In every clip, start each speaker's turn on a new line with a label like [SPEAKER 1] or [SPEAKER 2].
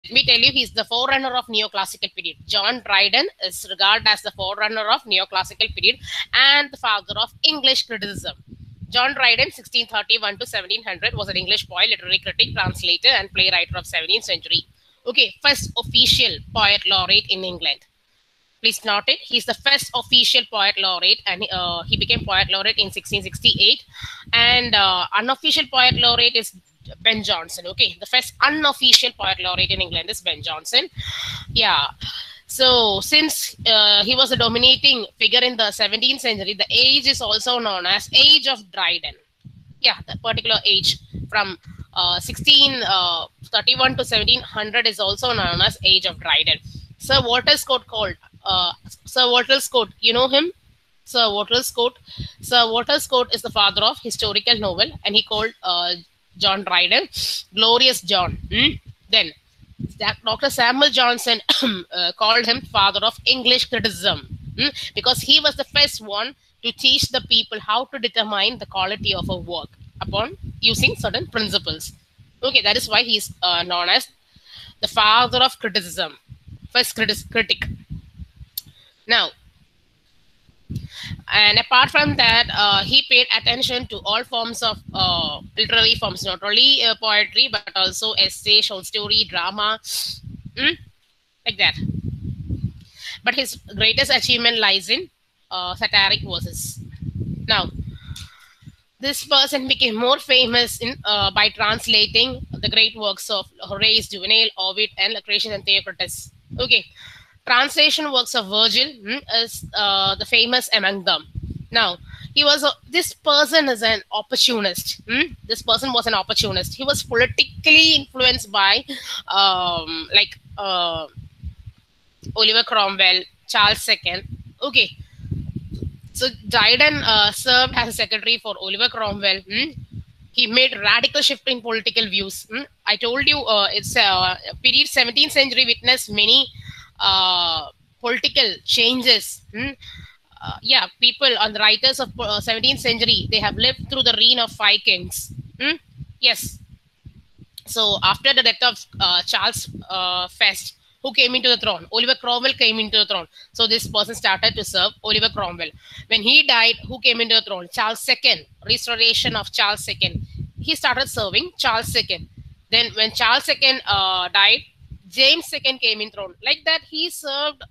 [SPEAKER 1] let me tell you, he's the forerunner of neoclassical period. John Dryden is regarded as the forerunner of neoclassical period and the father of English criticism. John Dryden, 1631 to 1700, was an English poet, literary critic, translator, and playwright of 17th century. Okay, first official poet laureate in England. Please note it. He's the first official poet laureate, and he became poet laureate in 1668. And unofficial poet laureate is Ben Jonson. Okay, the first unofficial poet laureate in England is Ben Jonson. Yeah. So since he was a dominating figure in the 17th century, the age is also known as Age of Dryden. Yeah, that particular age from 1631 to 1700 is also known as Age of Dryden. Sir Walter Scott called. Sir Walter Scott, you know him? Sir Walter Scott. Sir Walter Scott is the father of historical novel, and he called John Dryden Glorious John. Then Dr. Samuel Johnson called him father of English criticism because he was the first one to teach the people how to determine the quality of a work upon using certain principles. Okay, that is why he is known as the father of criticism, first critic. Now, and apart from that, he paid attention to all forms of literary forms, not only poetry, but also essay, short story, drama, like that. But his greatest achievement lies in satiric verses. Now, this person became more famous by translating the great works of Horace, Juvenal, Ovid, and Lucretius and Theocritus. Okay. Translation works of Virgil is the famous among them. Now, this person is an opportunist. This person was an opportunist. He was politically influenced by Oliver Cromwell, Charles II. Okay. So Dryden served as a secretary for Oliver Cromwell. He made radical shift in political views. I told you it's period 17th century witnessed many political changes. Yeah, people and the writers of 17th century, they have lived through the reign of 5 kings. Yes. So after the death of Charles First, who came into the throne? Oliver Cromwell came into the throne. So this person started to serve Oliver Cromwell. When he died, who came into the throne? Charles II. Restoration of Charles II. He started serving Charles II. Then when Charles II died, James II came in throne. Like that, he served.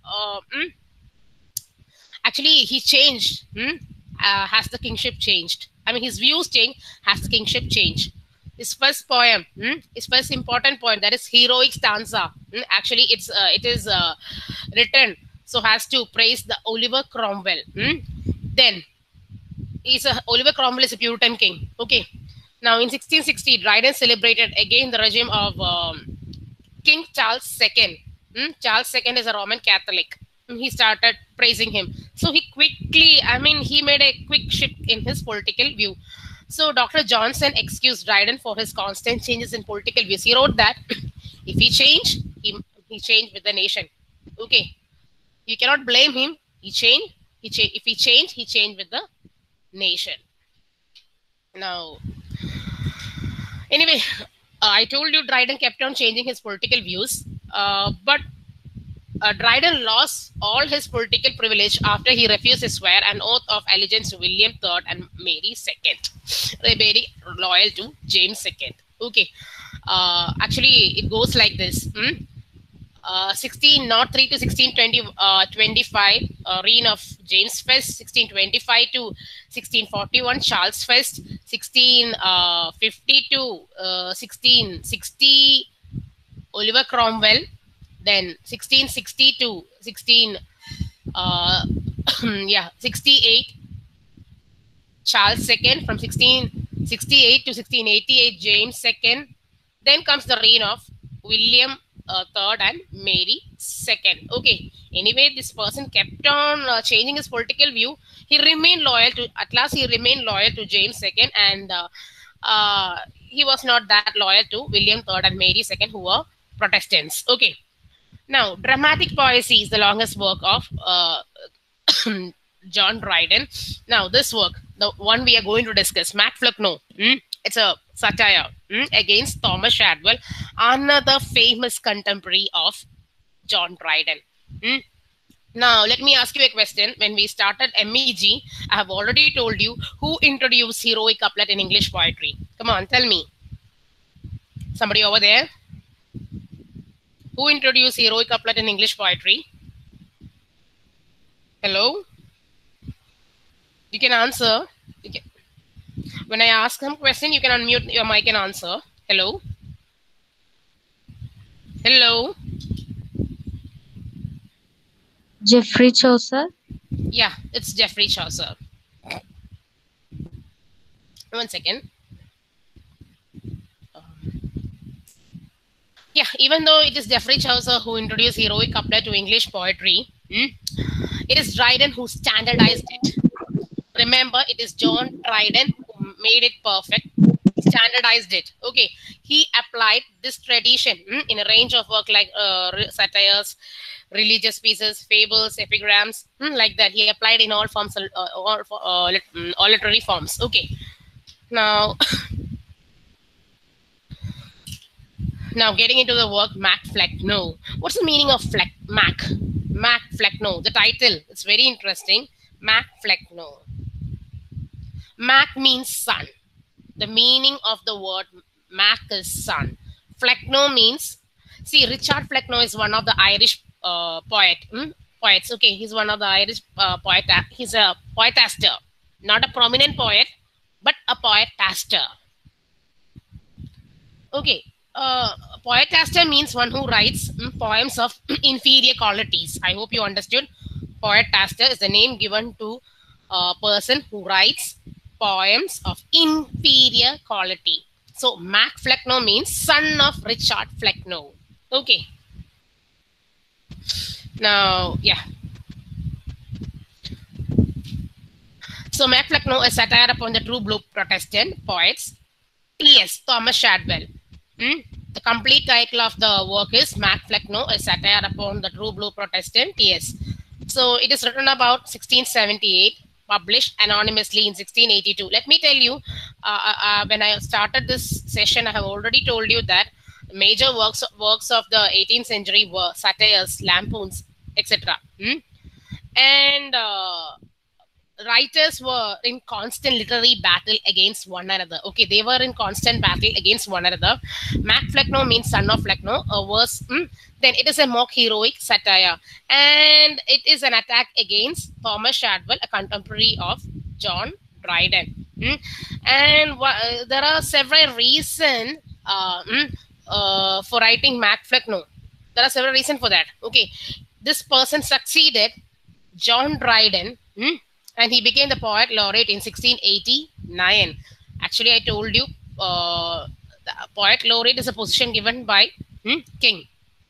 [SPEAKER 1] Actually, he changed. Has the kingship changed? I mean, his views changed. Has the kingship changed? His first poem, his first important poem, that is heroic stanza. Actually, it is written so has to praise the Oliver Cromwell. Then, Oliver Cromwell is a Puritan king. Okay. Now, in 1660, Dryden celebrated again the regime of King Charles II. Charles II is a Roman Catholic. He started praising him. So he quickly, he made a quick shift in his political view. So Dr. Johnson excused Dryden for his constant changes in political views. He wrote that if he changed, he changed with the nation. Okay. You cannot blame him. He changed. If he changed, he changed with the nation. Now, anyway, I told you Dryden kept on changing his political views, but Dryden lost all his political privilege after he refused to swear an oath of allegiance to William III and Mary II. Very loyal to James II. Okay. Actually, it goes like this. 1603 to 1625, reign of James First. 1625 to 1641, Charles First. 1650 to 1660, Oliver Cromwell. Then 1660 to 68, Charles II. From 1668 to 1688, James II. Then comes the reign of William III and Mary II. Okay. Anyway, this person kept on changing his political view. He remained loyal to, at last he remained loyal to James II, and he was not that loyal to William III and Mary II, who were Protestants. Okay. Now, dramatic poesy is the longest work of John Dryden. Now, this work, the one we are going to discuss, Macflucknoe. It's a satire against Thomas Shadwell, another famous contemporary of John Dryden. Now, let me ask you a question. When we started MEG, I have already told you who introduced heroic couplet in English poetry. Come on, tell me. Somebody over there? Who introduced heroic couplet in English poetry? Hello? You can answer. When I ask some question, you can unmute your mic and answer. Hello? Hello?
[SPEAKER 2] Geoffrey Chaucer?
[SPEAKER 1] Yeah, it's Geoffrey Chaucer. 1 second. Yeah, even though it is Geoffrey Chaucer who introduced heroic couplet to English poetry, it is Dryden who standardized it. Remember, it is John Dryden who made it perfect, standardized it. Okay, he applied this tradition in a range of work like satires, religious pieces, fables, epigrams, like that. He applied in all forms, all literary forms. Okay, now. Now, getting into the work, Mac Flecknoe. What's the meaning of Mac Flecknoe? The title, it's very interesting. Mac Flecknoe. Mac means sun. The meaning of the word Mac is sun. Flecknoe means, see, Richard Flecknoe is one of the Irish poets. Okay, he's one of the Irish poet. He's a poetaster, not a prominent poet, but a poetaster. Okay. Poetaster means one who writes poems of inferior qualities. I hope you understood. Poetaster is the name given to a person who writes poems of inferior quality. So Mac Flecknoe means son of Richard Flecknoe. Okay. Now, yeah. So Mac Flecknoe is satire upon the true blue Protestant poets. T.S. Thomas Shadwell. The complete title of the work is Mac Flecknoe, a satire upon the true blue Protestant. Yes. So it is written about 1678, published anonymously in 1682. Let me tell you, when I started this session, I have already told you that major works of the 18th century were satires, lampoons, etc. And writers were in constant literary battle against one another. Okay, they were in constant battle against one another. Mac Flecknoe means son of Flecknoe, a verse. Then it is a mock heroic satire, and it is an attack against Thomas Shadwell, a contemporary of John Dryden. And there are several reasons for writing Mac Flecknoe. There are several reasons for that. Okay, this person succeeded John Dryden. And he became the poet laureate in 1689. Actually, I told you, the poet laureate is a position given by king.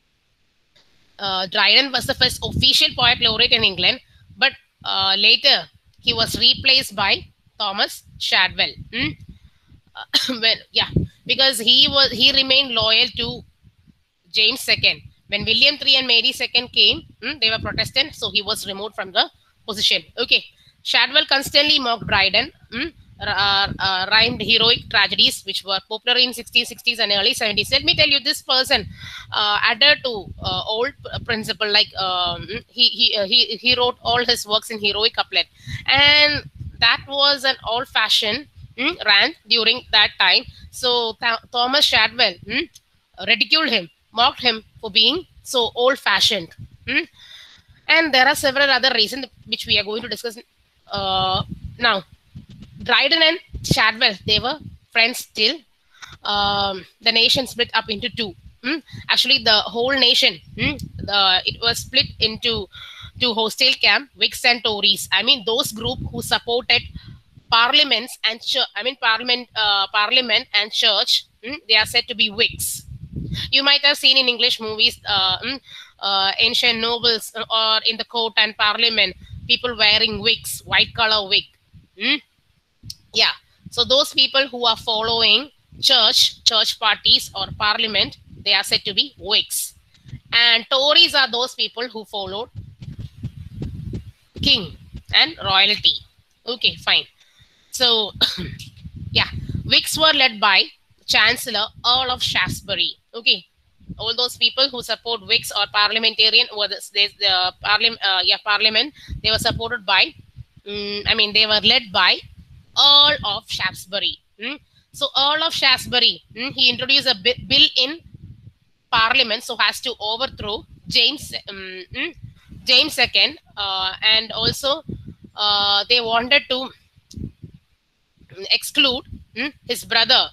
[SPEAKER 1] Dryden was the first official poet laureate in England, but later he was replaced by Thomas Shadwell. Well, yeah, because he remained loyal to James II. When William III and Mary II came, they were Protestant, so he was removed from the position. Okay. Shadwell constantly mocked Dryden, rhymed heroic tragedies which were popular in 1660s and early 70s. Let me tell you, this person adhered to old principle, like he wrote all his works in heroic couplet, and that was an old-fashioned rant during that time. So Thomas Shadwell ridiculed him, mocked him for being so old-fashioned. And there are several other reasons which we are going to discuss now. Dryden and Shadwell, they were friends still. The nation split up into two. Actually, the whole nation, it was split into two hostile camps, Whigs and Tories. I mean, those group who supported parliaments and parliament and church, they are said to be Whigs. You might have seen in English movies ancient nobles or in the court and parliament, people wearing wigs, white color wig. Yeah, so those people who are following church parties or parliament, they are said to be Whigs. And Tories are those people who followed king and royalty. Okay, fine. So yeah, Whigs were led by Chancellor Earl of Shaftesbury. Okay, all those people who support Whigs or parliamentarian or the parliament, they were supported by, they were led by Earl of Shaftesbury. So Earl of Shaftesbury, he introduced a bill in Parliament so as to overthrow James II, and also they wanted to exclude his brother.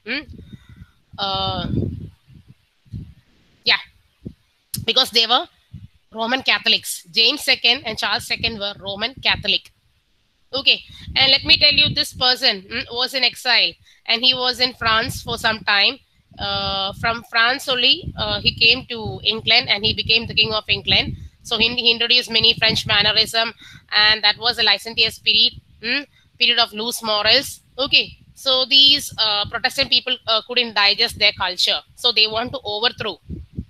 [SPEAKER 1] Because they were Roman Catholics. James II and Charles II were Roman Catholic. Okay, and let me tell you, this person was in exile, and he was in France for some time. From France only, he came to England, and he became the King of England. So he introduced many French mannerism, and that was a licentious period of loose morals. Okay, so these Protestant people couldn't digest their culture, so they want to overthrow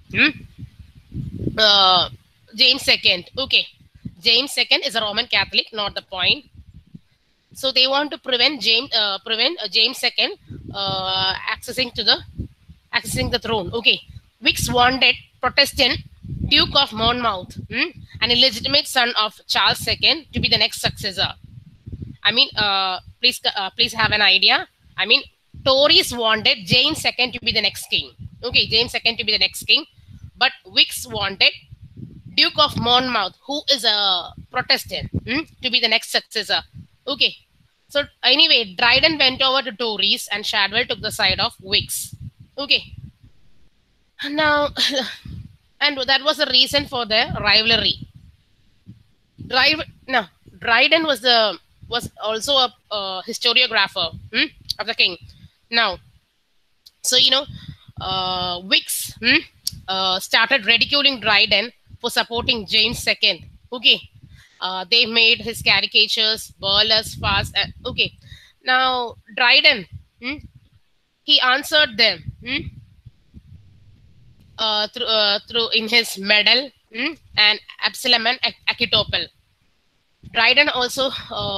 [SPEAKER 1] James II. Okay, James II is a Roman Catholic, not the point. So they want to prevent James II accessing the throne. Okay, Whigs wanted Protestant Duke of Monmouth, an illegitimate son of Charles II, to be the next successor. I mean, please have an idea. I mean, Tories wanted James II to be the next king. Okay, James II to be the next king, but Whigs wanted Duke of Monmouth, who is a Protestant, to be the next successor. Okay, so anyway, Dryden went over to Tories and Shadwell took the side of Whigs. Okay, now, and that was the reason for the rivalry. Dryden was also a historiographer of the king. Now, so Whigs started ridiculing Dryden for supporting James II. Okay, they made his caricatures, burlesque, fast. Okay, now Dryden, he answered them through in his medal and Absalom and Achitophel. Dryden also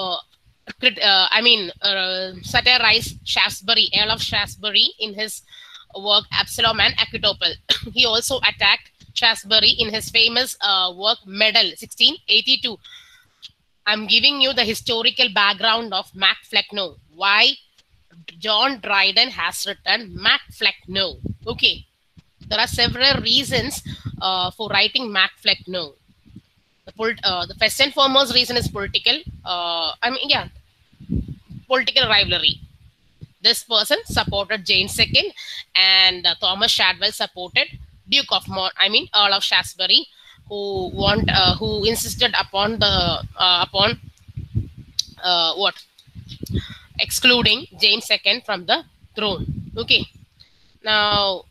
[SPEAKER 1] satirized Shaftesbury, Earl of Shaftesbury, in his work Absalom and Achitophel. He also attacked Shaftesbury in his famous work Medal, 1682. I'm giving you the historical background of Mac Flecknoe. Why John Dryden has written Mac Flecknoe. Okay, there are several reasons for writing Mac Flecknoe. The first and foremost reason is political. Political rivalry. This person supported James II, and Thomas Shadwell supported Duke of Earl of Shaftesbury, who insisted upon excluding James II from the throne. Okay, now,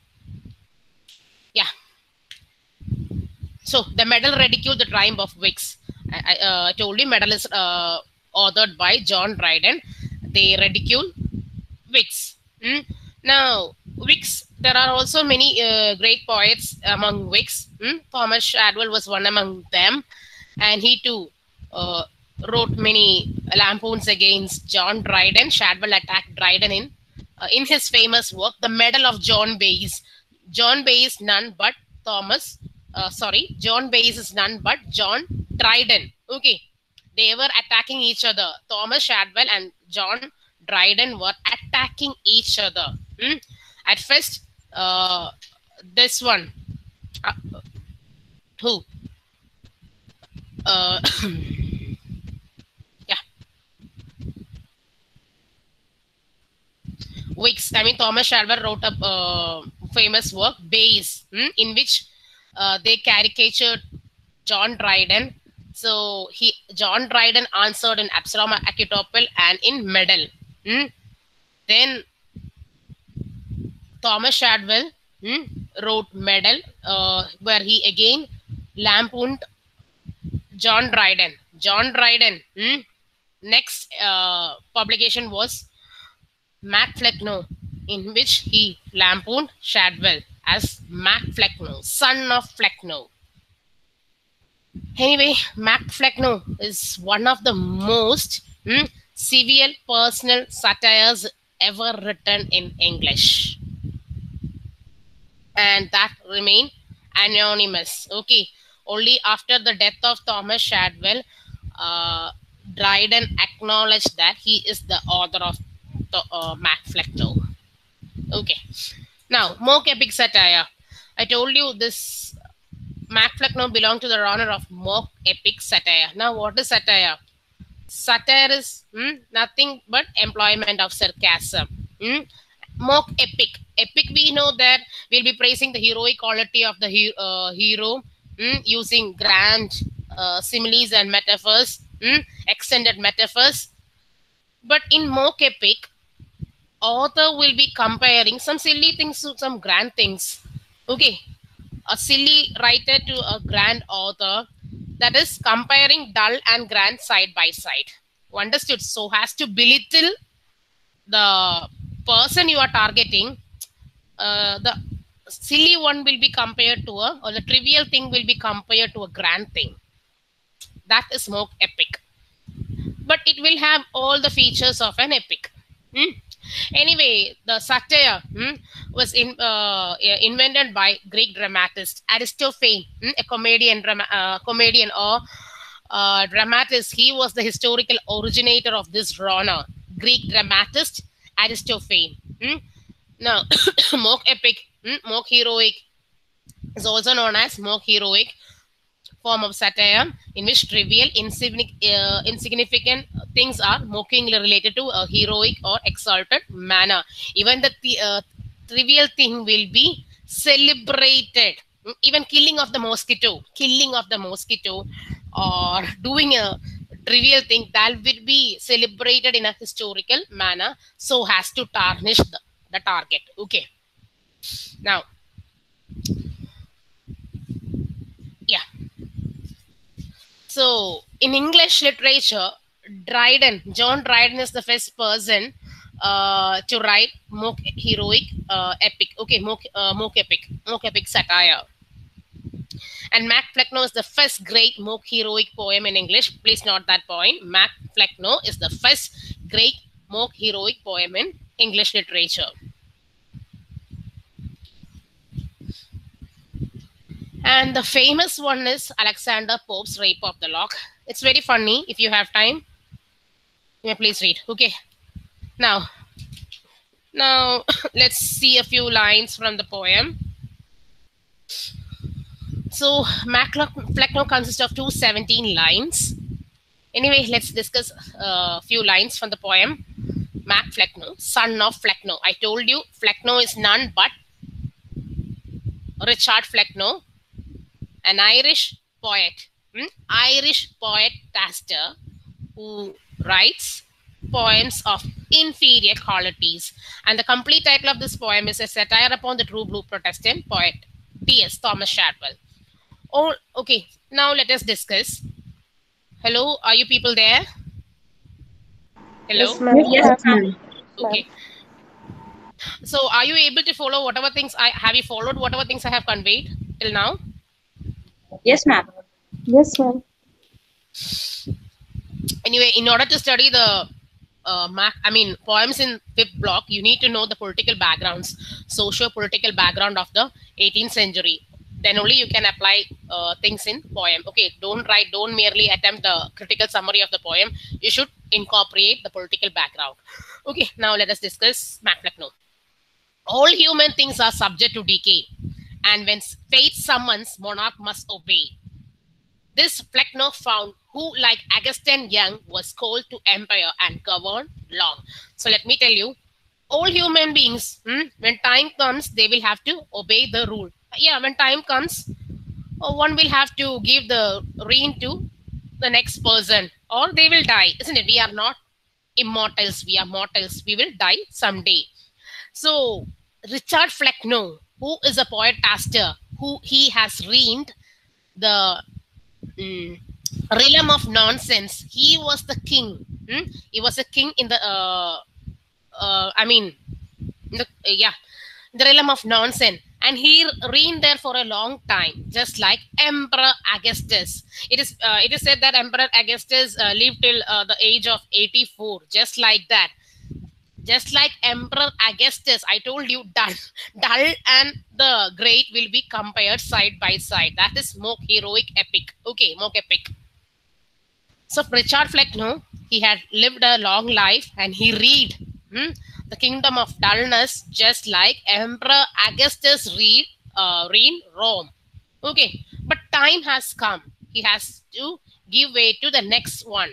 [SPEAKER 1] so the medal ridiculed the triumph of Whigs. I told you, medal is authored by John Dryden. They ridicule Whigs. Now, Whigs, there are also many great poets among Whigs. Thomas Shadwell was one among them, and he too wrote many lampoons against John Dryden. Shadwell attacked Dryden in his famous work, The Medal of John Bayes. John Bayes, none but John Bayes is none but John Dryden. Okay, they were attacking each other. Thomas Shadwell and John Dryden were attacking each other. At first, this one, who? Whigs. Thomas Shadwell wrote a famous work, Bayes, in which they caricatured John Dryden. So John Dryden answered in Absalom Achitophel and in Medal. Then Thomas Shadwell wrote Medal, where he again lampooned John Dryden. John Dryden. Next publication was Mac Flecknoe, in which he lampooned Shadwell as Mac Flecknoe, son of Flecknoe. Anyway, Mac Flecknoe is one of the most severe personal satires ever written in English, and that remain anonymous. Okay, only after the death of Thomas Shadwell, Dryden acknowledged that he is the author of the Mac Flecknoe. Okay, now mock epic satire. I told you this Mac Flecknoe belonged to the genre of mock epic satire. Now, what is satire? Satire is nothing but employment of sarcasm. Mock epic. Epic, we know that we'll be praising the heroic quality of the hero using grand similes and metaphors, extended metaphors. But in mock epic, author will be comparing some silly things to some grand things. Okay, a silly writer to a grand author, that is comparing dull and grand side by side. Understood? So has to belittle the person you are targeting. The silly one will be compared to or the trivial thing will be compared to a grand thing. That is mock epic. But it will have all the features of an epic. Anyway, the satire was invented by Greek dramatist Aristophanes, a comedian or dramatist. He was the historical originator of this genre. Greek dramatist Aristophanes. Now, mock epic, mock heroic is also known as mock heroic form of satire in which trivial, insignificant things are mockingly related to a heroic or exalted manner. Even the trivial thing will be celebrated. Even killing of the mosquito, or doing a trivial thing, that will be celebrated in a historical manner, so has to tarnish the target. Okay. Now, yeah. So, in English literature, John Dryden is the first person to write mock heroic epic. Okay, mock epic satire. And Mac Flecknoe is the first great mock heroic poem in English. Please note that point. Mac Flecknoe is the first great mock heroic poem in English literature. And the famous one is Alexander Pope's Rape of the Lock. It's very funny. If you have time, you may please read. Okay. Now let's see a few lines from the poem. So Mac Flecknoe consists of 217 lines. Anyway, let's discuss a few lines from the poem. Mac Flecknoe, son of Flecknoe. I told you Flecknoe is none but Richard Flecknoe, an Irish poet, taster who writes poems of inferior qualities. And the complete title of this poem is A Satire upon the True Blue Protestant Poet, T.S. Thomas Shadwell. Oh, okay. Now let us discuss. Hello, are you people there? Hello?
[SPEAKER 2] Yes, ma'am.
[SPEAKER 1] Okay. So are you able to follow whatever things have you followed whatever things I have conveyed till now?
[SPEAKER 2] Yes, ma'am.
[SPEAKER 3] Yes, ma'am.
[SPEAKER 1] Anyway, in order to study the poems in fifth block, you need to know the political backgrounds, socio-political background of the 18th century. Then only you can apply things in poem. Okay, don't merely attempt the critical summary of the poem. You should incorporate the political background. Okay, now let us discuss Mac Flecknoe. All human things are subject to decay, and when fate summons, monarch must obey. This Flecknoe found, who, like Augustine Young, was called to empire and govern long. So let me tell you, all human beings, when time comes, they will have to obey the rule. Yeah, when time comes, one will have to give the reign to the next person, or they will die, isn't it? We are not immortals, we are mortals. We will die someday. So Richard Flecknoe, who is a poetaster, who he has reigned the realm of nonsense. He was the king. He was a king in the the realm of nonsense, and he reigned there for a long time, just like Emperor Augustus. It is said that Emperor Augustus lived till the age of 84, just like that. just like Emperor Augustus. I told you, dull and the great will be compared side by side. That is mock heroic epic. Okay, mock epic. So Richard Flecknoe, he had lived a long life and he read the kingdom of dullness just like Emperor Augustus read Rome. Okay, but time has come. He has to give way to the next one.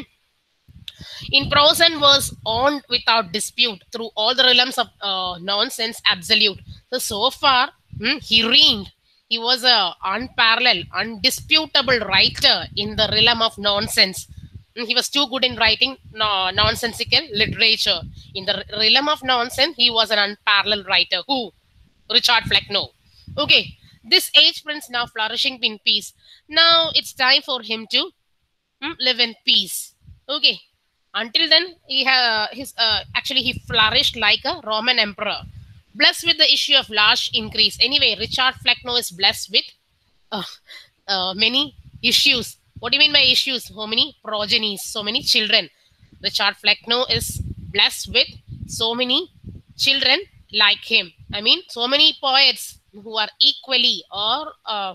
[SPEAKER 1] In prose and verse, on without dispute through all the realms of nonsense absolute. So far, he reigned. He was a unparalleled, undisputable writer in the realm of nonsense. He was too good in writing nonsensical literature. In the realm of nonsense, he was an unparalleled writer. Who? Richard Flecknoe. Okay, this age prince now flourishing in peace. Now it's time for him to live in peace. Okay. Until then, actually he flourished like a Roman emperor, blessed with the issue of large increase. Anyway, Richard Flecknoe is blessed with many issues. What do you mean by issues? So many progenies, so many children. Richard Flecknoe is blessed with so many children like him. I mean, so many poets who are equally or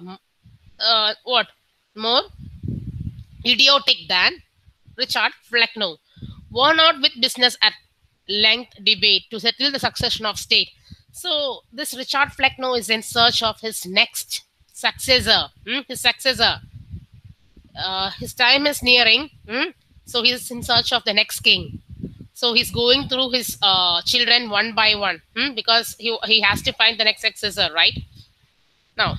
[SPEAKER 1] more idiotic than Richard Flecknoe. Worn out with business at length debate to settle the succession of state. So this Richard Flecknoe is in search of his next successor. His successor. His time is nearing. So he's in search of the next king. So he's going through his children one by one because he has to find the next successor, right? Now,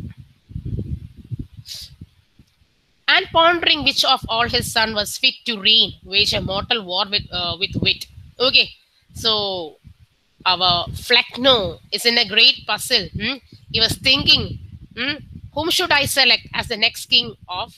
[SPEAKER 1] and pondering which of all his son was fit to reign, wage a mortal war with wit. Okay, so our Flecknoe is in a great puzzle. He was thinking, whom should I select as the next king of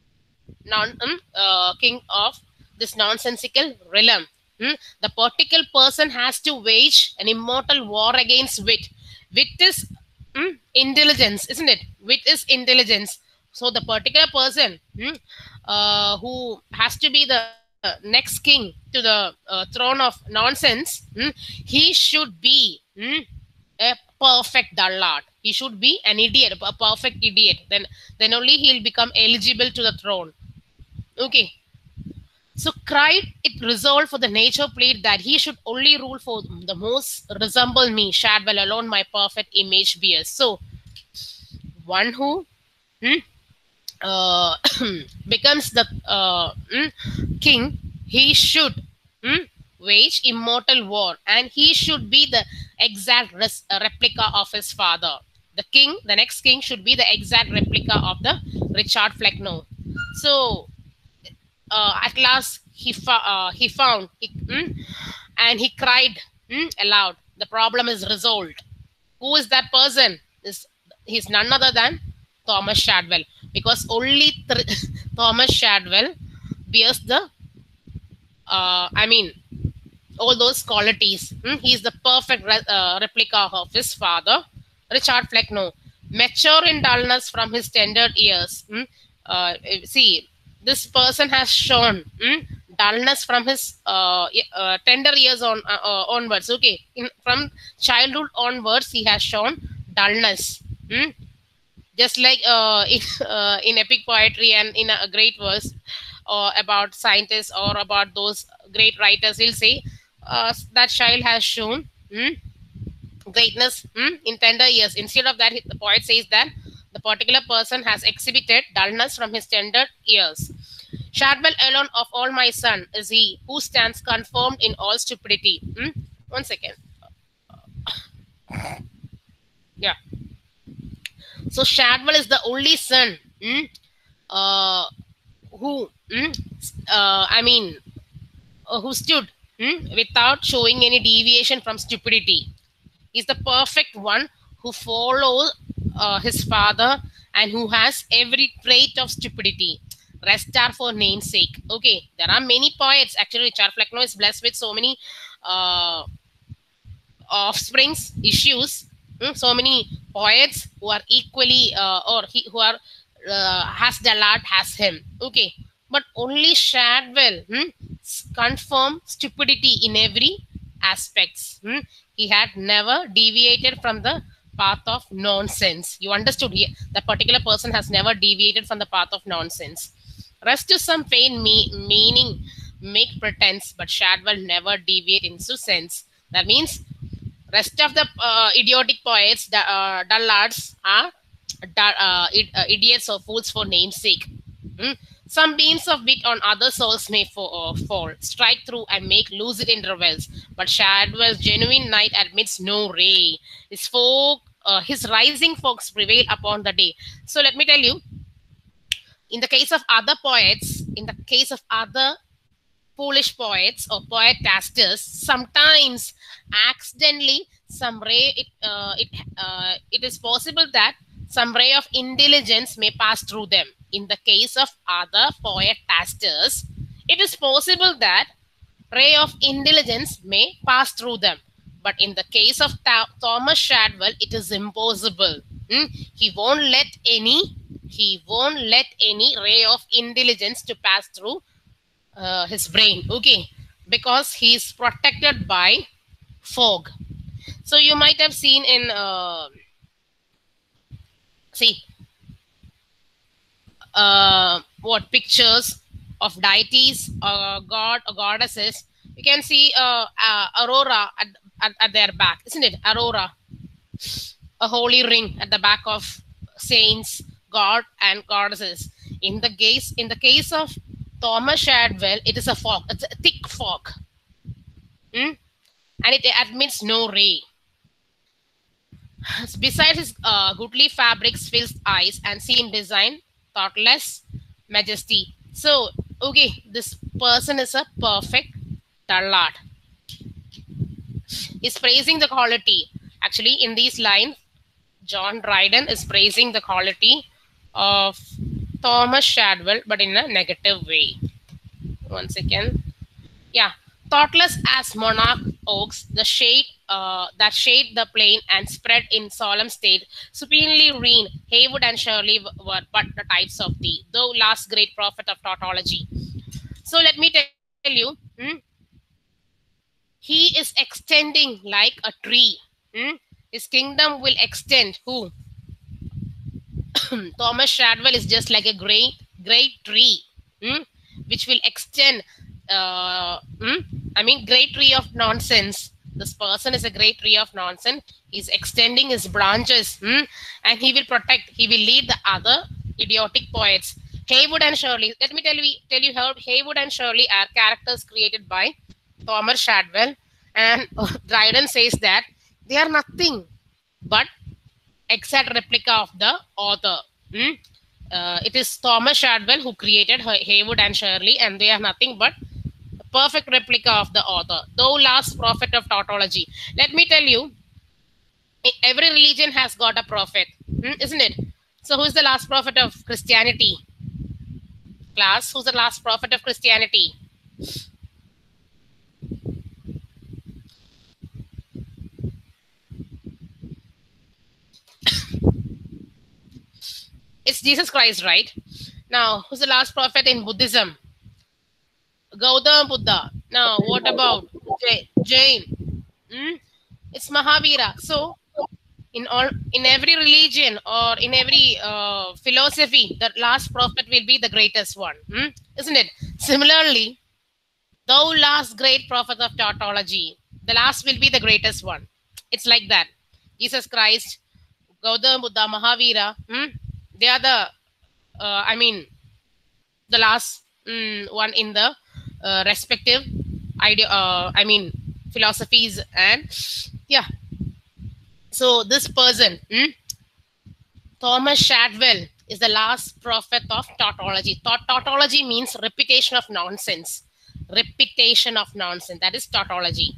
[SPEAKER 1] this nonsensical realm? The particular person has to wage an immortal war against wit. Wit is intelligence, isn't it? Wit is intelligence. So the particular person who has to be the next king to the throne of nonsense, he should be a perfect dullard. He should be an idiot, a perfect idiot. Then only he'll become eligible to the throne. Okay. So cried it resolved for the nature played that he should only rule for the most resemble me, Shadwell alone my perfect image bears. So one who becomes the king, he should wage immortal war and he should be the exact replica of his father. The king, the next king, should be the exact replica of the Richard Flecknoe. So at last he found and he cried aloud, the problem is resolved. Who is that person? He's none other than Thomas Shadwell, because only Thomas Shadwell bears the all those qualities. He's the perfect replica of his father, Richard Flecknoe. Mature in dullness from his tender years. See, this person has shown dullness from his tender years onwards. Okay, from childhood onwards, he has shown dullness. Just like in epic poetry and in a great verse about scientists or about those great writers, he'll say that child has shown greatness in tender years. Instead of that, the poet says that the particular person has exhibited dullness from his tender years. Shadwell alone of all my son is he who stands confirmed in all stupidity. 1 second. Yeah. So Shadwell is the only son who who stood without showing any deviation from stupidity. He's the perfect one who follows his father and who has every trait of stupidity. Rest are for namesake. Okay, there are many poets. Actually, Richard Flecknoe is blessed with so many offsprings, issues. So many poets who are equally who are has dullard has him. Okay, but only Shadwell confirm stupidity in every aspects. He had never deviated from the path of nonsense. You understood here? The particular person has never deviated from the path of nonsense. Rest to some faint meaning, make pretense, but Shadwell never deviate into sense. That means rest of the idiotic poets, the dullards, are idiots or fools for namesake. Some beams of wit on other souls may fall, strike through and make lucid intervals, but Shadwell's genuine night admits no ray. His rising folks prevail upon the day. So let me tell you, in the case of other poets, in the case of other foolish poets or poetasters, sometimes accidentally some ray, it is possible that some ray of intelligence may pass through them. In the case of other poetasters, it is possible that ray of intelligence may pass through them. But in the case of Thomas Shadwell, it is impossible. He won't let any ray of intelligence to pass through his brain, okay, because he is protected by fog. So you might have seen in what pictures of deities or god or goddesses. You can see Aurora at their back, isn't it? Aurora, a holy ring at the back of saints, god and goddesses. In the case of Thomas Shadwell, it is a fog. It's a thick fog, and it admits no ray. Besides his goodly fabrics, fills eyes and seem design, thoughtless majesty. So, okay, this person is a perfect dullard. He's praising the quality. Actually, in these lines, John Dryden is praising the quality of Thomas Shadwell, but in a negative way. One second. Yeah. Thoughtless as monarch oaks, the shade that shade the plain and spread in solemn state, supinely green, Heywood and Shirley were but the types of thee, thou last great prophet of tautology. So let me tell you, he is extending like a tree. His kingdom will extend. Who? Thomas Shadwell is just like a great tree, which will extend. Great tree of nonsense. This person is a great tree of nonsense. He's extending his branches, and he will protect. He will lead the other idiotic poets. Heywood and Shirley. Let me tell you how Heywood and Shirley are characters created by Thomas Shadwell, and Dryden says that they are nothing but exact replica of the author. It is Thomas Shadwell who created Heywood and Shirley, and they are nothing but perfect replica of the author, though last prophet of tautology. Let me tell you, every religion has got a prophet, isn't it? So who is the last prophet of Christianity? Class, who's the last prophet of Christianity? It's Jesus Christ, right? Now, who's the last prophet in Buddhism? Gautama Buddha. Now, what about Jain? It's Mahavira. So, in every religion or in every philosophy, the last prophet will be the greatest one, isn't it? Similarly, thou last great prophet of tautology, the last will be the greatest one. It's like that. Jesus Christ, Gautama Buddha, Mahavira, they are the, the last one in the respective philosophies, and yeah. So this person, Thomas Shadwell, is the last prophet of tautology. Tautology means repetition of nonsense. Repetition of nonsense. That is tautology.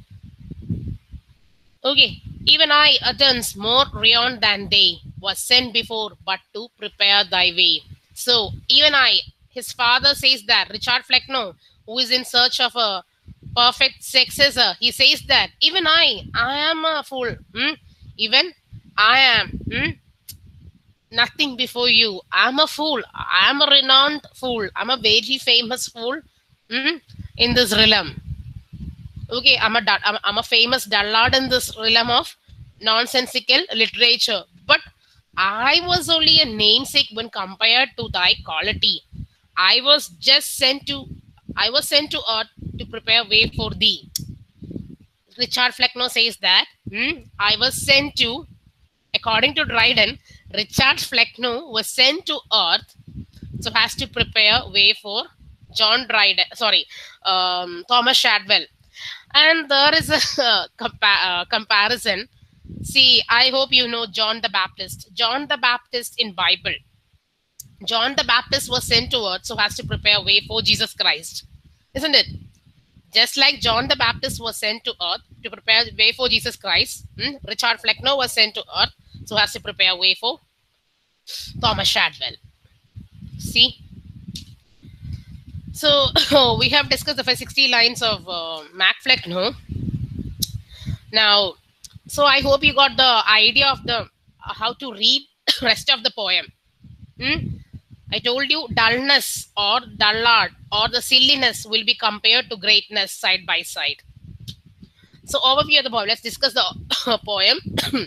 [SPEAKER 1] Okay. Even I, utterance more beyond than they, was sent before but to prepare thy way. So even I, his father says that, Richard Flecknoe, who is in search of a perfect successor, he says that even I am a fool. Even I am nothing before you. I'm a fool. I'm a renowned fool. I'm a very famous fool in this realm. Okay, I'm a famous dullard in this realm of nonsensical literature, but I was only a namesake when compared to thy quality. I was just sent to I was sent to earth to prepare way for thee. Richard Flecknoe says that I was sent to, according to Dryden, Richard Flecknoe was sent to earth so has to prepare way for John Dryden, Thomas Shadwell. And there is a comparison. See, I hope you know John the Baptist. John the Baptist in Bible. John the Baptist was sent to earth so has to prepare way for Jesus Christ. Isn't it? Just like John the Baptist was sent to earth to prepare way for Jesus Christ, Richard Flecknoe was sent to earth so has to prepare way for Thomas Shadwell. See? So we have discussed the first 60 lines of Mac Flecknoe. Now, so I hope you got the idea of the how to read rest of the poem. I told you dullness or dullard or the silliness will be compared to greatness side by side. So overview of the poem. Let's discuss the poem.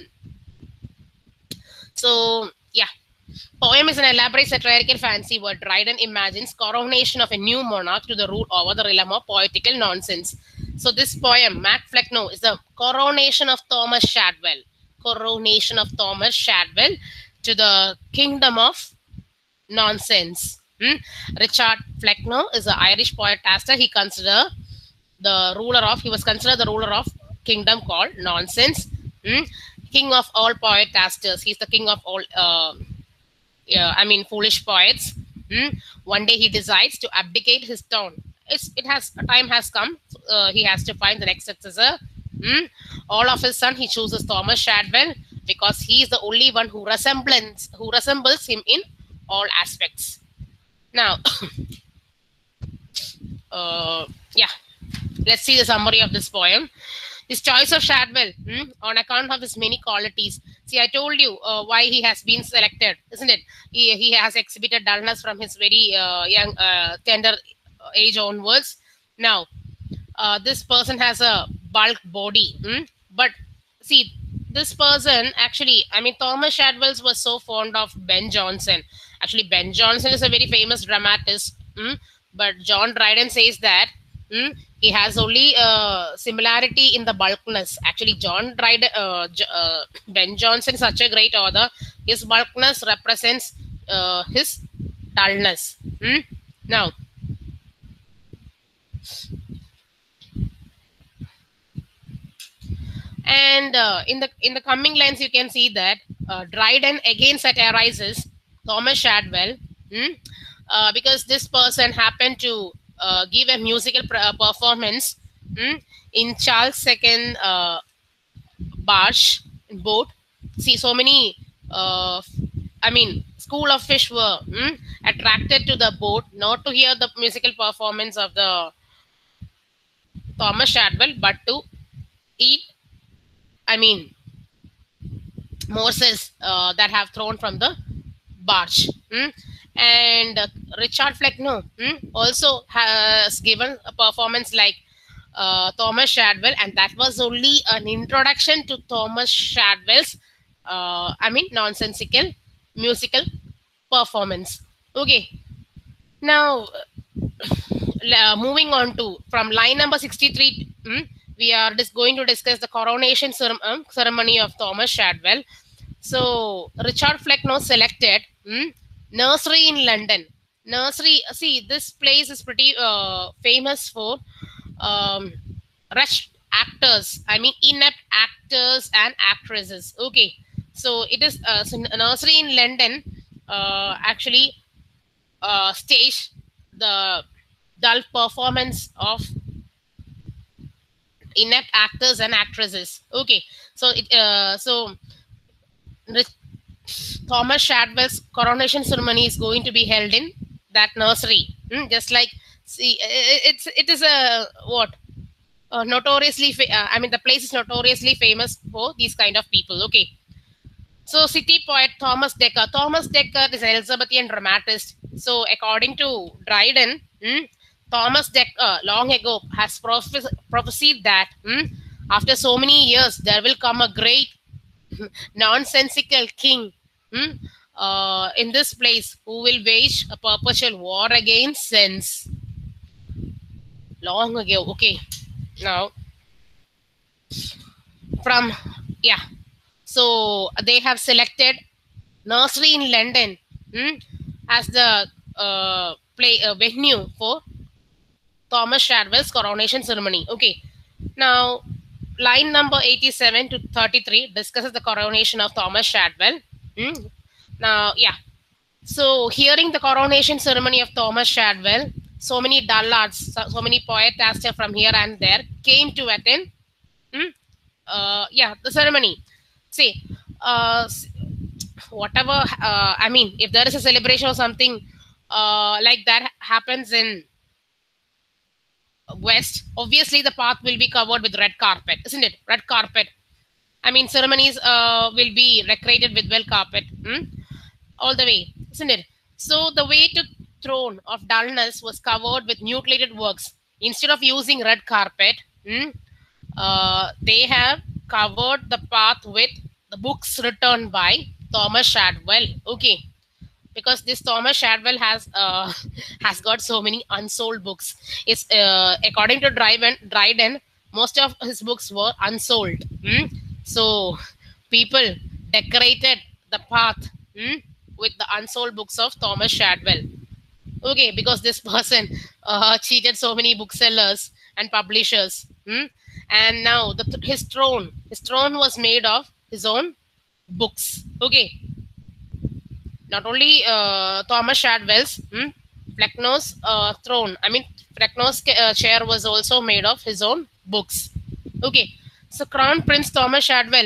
[SPEAKER 1] So yeah, poem is an elaborate satirical fancy where Dryden imagines coronation of a new monarch to the rule over the realm of poetical nonsense. So this poem, Mac Flecknoe, is the coronation of Thomas Shadwell. Coronation of Thomas Shadwell to the kingdom of nonsense. Richard Flecknoe is an Irish poetaster. He was considered the ruler of kingdom called nonsense. King of all poetasters. He's the king of all foolish poets. One day he decides to abdicate his throne. Time has come. He has to find the next successor. All of his son, he chooses Thomas Shadwell because he is the only one who resembles him in all aspects. Now, let's see the summary of this poem. His choice of Shadwell on account of his many qualities. See, I told you why he has been selected, isn't it? He has exhibited dullness from his very young, tender age onwards. Now, this person has a bulk body, but see, this person actually, Thomas Shadwell was so fond of Ben Jonson. Actually, Ben Jonson is a very famous dramatist, but John Dryden says that he has only similarity in the bulkness. Actually, Ben Jonson is such a great author. His bulkness represents his dullness. Now, and in the coming lines, you can see that Dryden again satirizes Thomas Shadwell because this person happened to give a musical performance in Charles II barge boat. See, so many school of fish were attracted to the boat, not to hear the musical performance of the Thomas Shadwell, but to eat morsels that have thrown from the barge. And Richard Flecknoe also has given a performance like Thomas Shadwell, and that was only an introduction to Thomas Shadwell's nonsensical musical performance. Okay, now moving on to from line number 63, we are just going to discuss the coronation ceremony of Thomas Shadwell. So Richard Flecknoe selected Nursery in London. Nursery, see, this place is pretty famous for rush actors. Inept actors and actresses. Okay, so it is Nursery in London actually staged the dull performance of inept actors and actresses. Okay, so Thomas Shadwell's coronation ceremony is going to be held in that nursery. Just like, see, it is a notoriously. The place is notoriously famous for these kind of people. Okay, so city poet Thomas Dekker. Thomas Dekker is an Elizabethan dramatist. So according to Dryden, Thomas Dekker long ago has prophesied that after so many years there will come a great nonsensical king in this place who will wage a perpetual war against sense. Long ago. Okay. Now, from, yeah. So they have selected nursery in London as the venue for Thomas Shadwell's coronation ceremony. Okay. Now, line number 87 to 33 discusses the coronation of Thomas Shadwell. Now, yeah. So, hearing the coronation ceremony of Thomas Shadwell, so many dullards, so many poetasters from here and there came to attend the ceremony. See, whatever, I mean, if there is a celebration or something like that happens in West, obviously the path will be covered with red carpet, isn't it? Red carpet. I mean, ceremonies will be decorated with well carpet all the way, isn't it? So the way to throne of dullness was covered with mutilated works. Instead of using red carpet, they have covered the path with the books written by Thomas Shadwell. Okay, because this Thomas Shadwell has got so many unsold books. It's according to Dryden, most of his books were unsold. So people decorated the path with the unsold books of Thomas Shadwell. Okay, because this person cheated so many booksellers and publishers. And now his throne was made of his own books. Okay. Not only Thomas Shadwell's, Flecknoe's throne. I mean, Flecknoe's chair was also made of his own books. Okay. So Crown Prince Thomas Shadwell,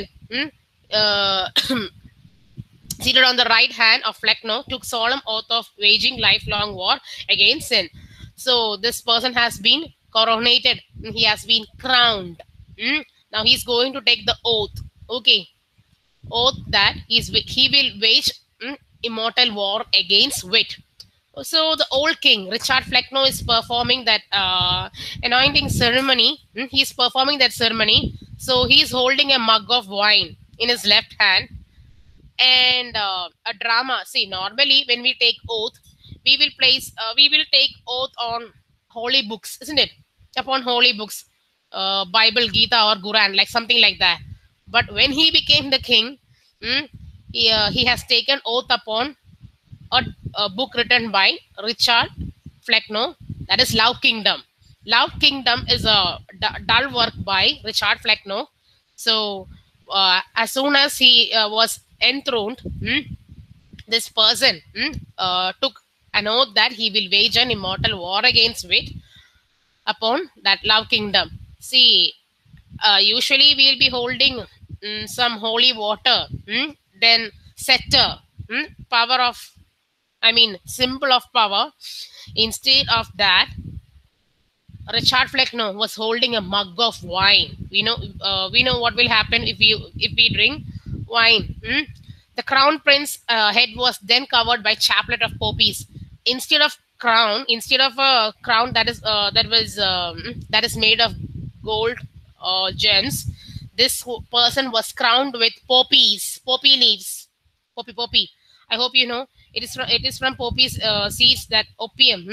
[SPEAKER 1] seated on the right hand of Flecknoe, took solemn oath of waging lifelong war against sin. So this person has been coronated. He has been crowned. Now he's going to take the oath. Okay. Oath that he will wage immortal war against wit. So the old king, Richard Flecknoe, is performing that anointing ceremony. He's performing that ceremony. So he's holding a mug of wine in his left hand. And a drama. See, normally when we take oath, we will take oath on holy books, isn't it? Upon holy books, Bible, Gita, or Quran, like something like that. But when he became the king, he has taken oath upon a book written by Richard Flecknoe, that is Love Kingdom. Love Kingdom is a dull work by Richard Flecknoe. So as soon as he was enthroned, this person took an oath that he will wage an immortal war against wit upon that Love Kingdom. See, usually we will be holding some holy water, then scepter, power of, I mean, symbol of power. Instead of that, Richard Flecknoe was holding a mug of wine. We know what will happen if we drink wine. The crown prince head was then covered by chaplet of poppies. Instead of a crown that is made of gold or gems, this person was crowned with poppy leaves. Poppy. I hope you know it is from poppy seeds that opium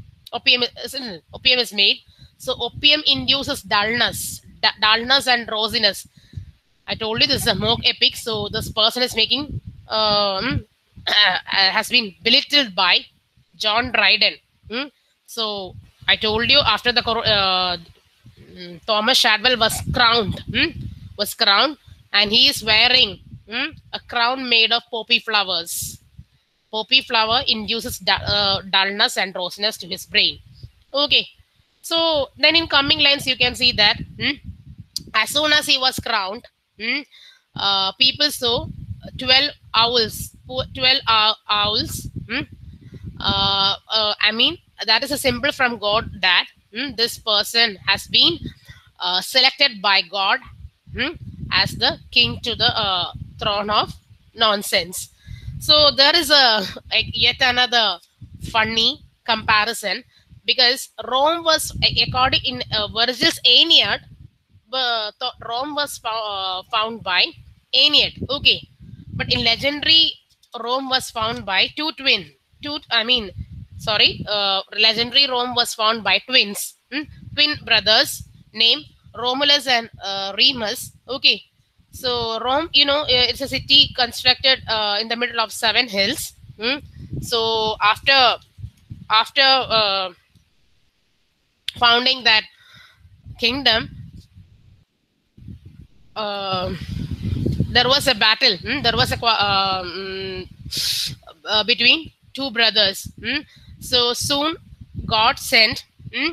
[SPEAKER 1] is made. So opium induces dullness and rosiness. I told you this is a mock epic. So this person is making has been belittled by John Dryden. So I told you after the Thomas Shadwell was crowned, and he is wearing a crown made of poppy flowers. Poppy flower induces dullness and rosiness to his brain. Okay. So then in coming lines, you can see that as soon as he was crowned, people saw 12 owls. I mean, that is a symbol from God that this person has been selected by God as the king to the throne of nonsense. So there is yet another funny comparison. because Rome was, according in Virgil's Aeneid, Rome was found by Aeneid. Okay, but in legendary, Rome was found by legendary Rome was found by twins, twin brothers named Romulus and Remus. Okay, so Rome, it's a city constructed in the middle of 7 hills. So after founding that kingdom, there was a battle. There was a between two brothers. So soon, God sent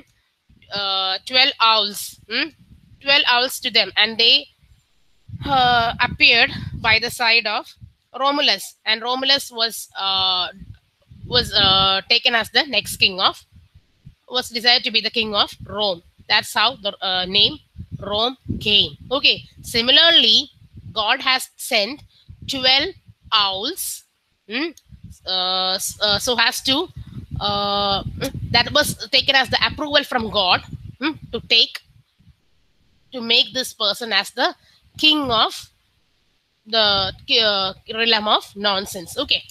[SPEAKER 1] 12 owls, 12 owls to them, and they appeared by the side of Romulus, and Romulus was taken as the next king of, was decided to be the king of Rome. That's how the name Rome came. Okay. Similarly, God has sent 12 owls, so has to that was taken as the approval from God, to make this person as the king of the realm of nonsense. Okay.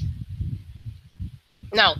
[SPEAKER 1] Now,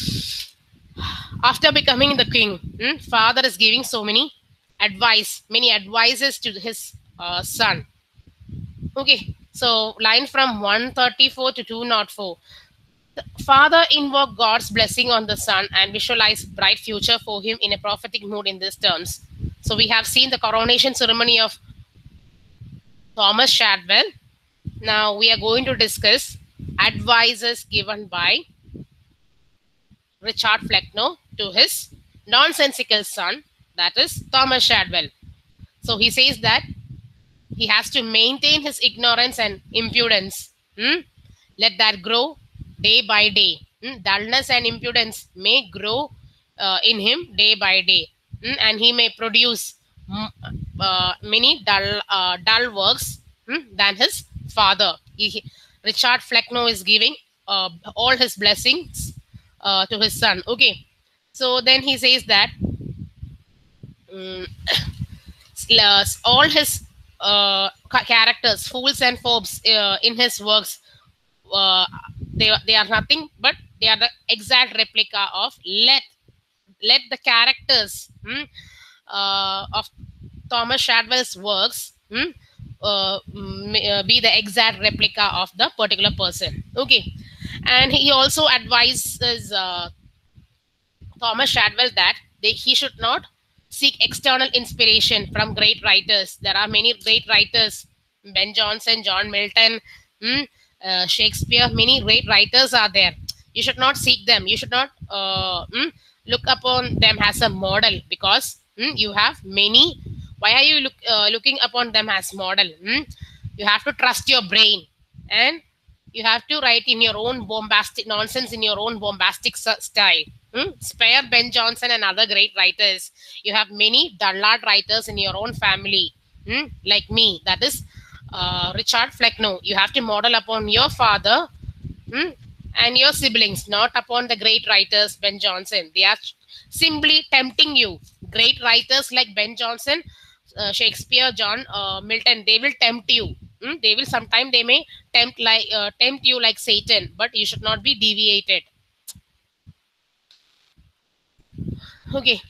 [SPEAKER 1] after becoming the king, father is giving so many advices to his son. Okay, so line from 134 to 204. Father invoked God's blessing on the son and visualized bright future for him in a prophetic mood in these terms. So we have seen the coronation ceremony of Thomas Shadwell. Now we are going to discuss advices given by Richard Flecknoe to his nonsensical son, that is Thomas Shadwell. So he says that he has to maintain his ignorance and impudence. Let that grow day by day. Dullness and impudence may grow in him day by day, and he may produce many dull works than his father. Richard Flecknoe is giving all his blessings to his son. Okay, so then he says that all his characters, fools and forbes in his works, they are nothing but they are the exact replica of let the characters of Thomas Shadwell's works be the exact replica of the particular person. Okay, and he also advises Thomas Shadwell that he should not seek external inspiration from great writers. There are many great writers: Ben Jonson, John Milton, Shakespeare. Many great writers are there. You should not seek them. You should not look upon them as a model, because you have many. Why are you looking upon them as model? You have to trust your brain, and you have to write in your own bombastic nonsense, in your own bombastic style. Spare Ben Jonson and other great writers. You have many dullard writers in your own family, like me. That is Richard Flecknoe. You have to model upon your father and your siblings, not upon the great writers Ben Jonson. They are simply tempting you. Great writers like Ben Jonson, Shakespeare, John Milton, they will tempt you. They will sometimes, they may tempt you like Satan, but you should not be deviated. Okay.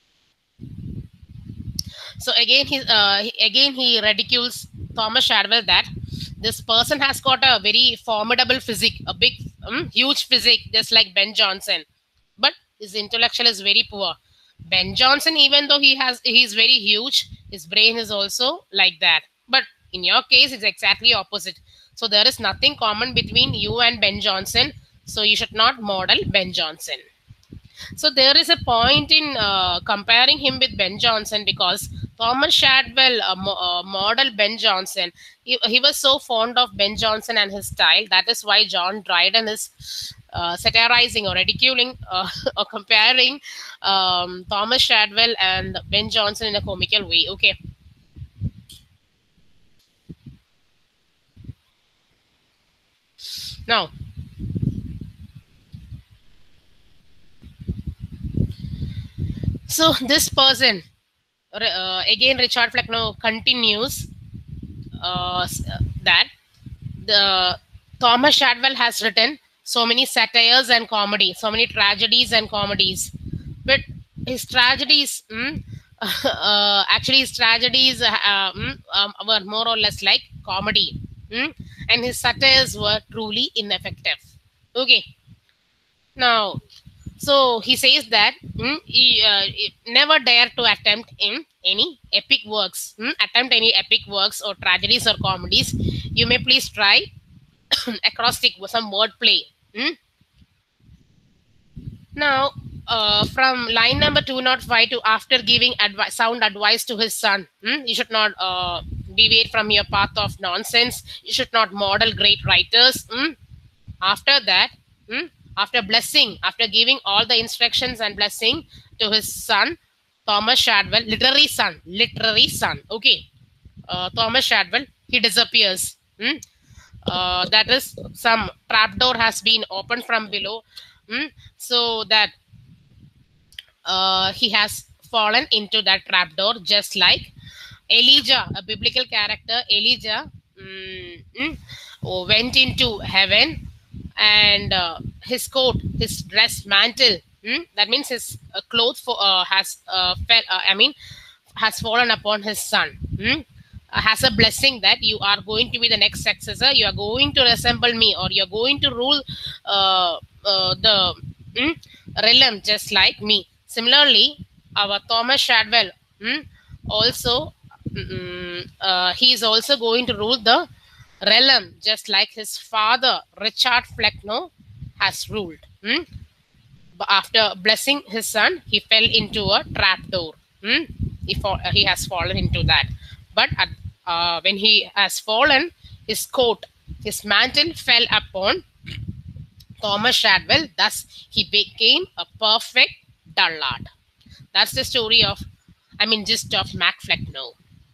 [SPEAKER 1] So again, he ridicules Thomas Shadwell that this person has got a very formidable physique, a big, huge physique, just like Ben Jonson, but his intellectual is very poor. Ben Jonson, even though he's very huge, his brain is also like that. But in your case, it's exactly opposite. So there is nothing common between you and Ben Jonson. So you should not model Ben Jonson. So there is a point in comparing him with Ben Jonson, because Thomas Shadwell modeled Ben Jonson. He was so fond of Ben Jonson and his style. That is why John Dryden is satirizing or ridiculing or comparing Thomas Shadwell and Ben Jonson in a comical way. Okay. Now, So this person, again, Richard Flecknoe continues that the Thomas Shadwell has written so many satires and comedy, so many tragedies and comedies, but his tragedies, actually, his tragedies were more or less like comedy, and his satires were truly ineffective. Okay, now, so he says that he never dare to attempt in any epic works, attempt any epic works or tragedies or comedies. You may please try acrostic with some wordplay. Now, from line number 205 to after giving sound advice to his son, you should not deviate from your path of nonsense. You should not model great writers. After that, after blessing, after giving all the instructions and blessing to his son, Thomas Shadwell, literary son, okay, Thomas Shadwell, he disappears. That is, some trapdoor has been opened from below, so that he has fallen into that trapdoor, just like Elijah, a biblical character. Elijah went into heaven, and his coat, his dress, mantle, that means his clothes has has fallen upon his son. Has a blessing that you are going to be the next successor, you are going to resemble me, or you are going to rule the realm just like me. Similarly, our Thomas Shadwell also, he is also going to rule the realm just like his father Richard Flecknoe has ruled. But after blessing his son, he fell into a trapdoor. He has fallen into that. But when he has fallen, his coat, his mantle fell upon Thomas Shadwell. Thus, he became a perfect dullard. That's the story of, gist of Mac Flecknoe.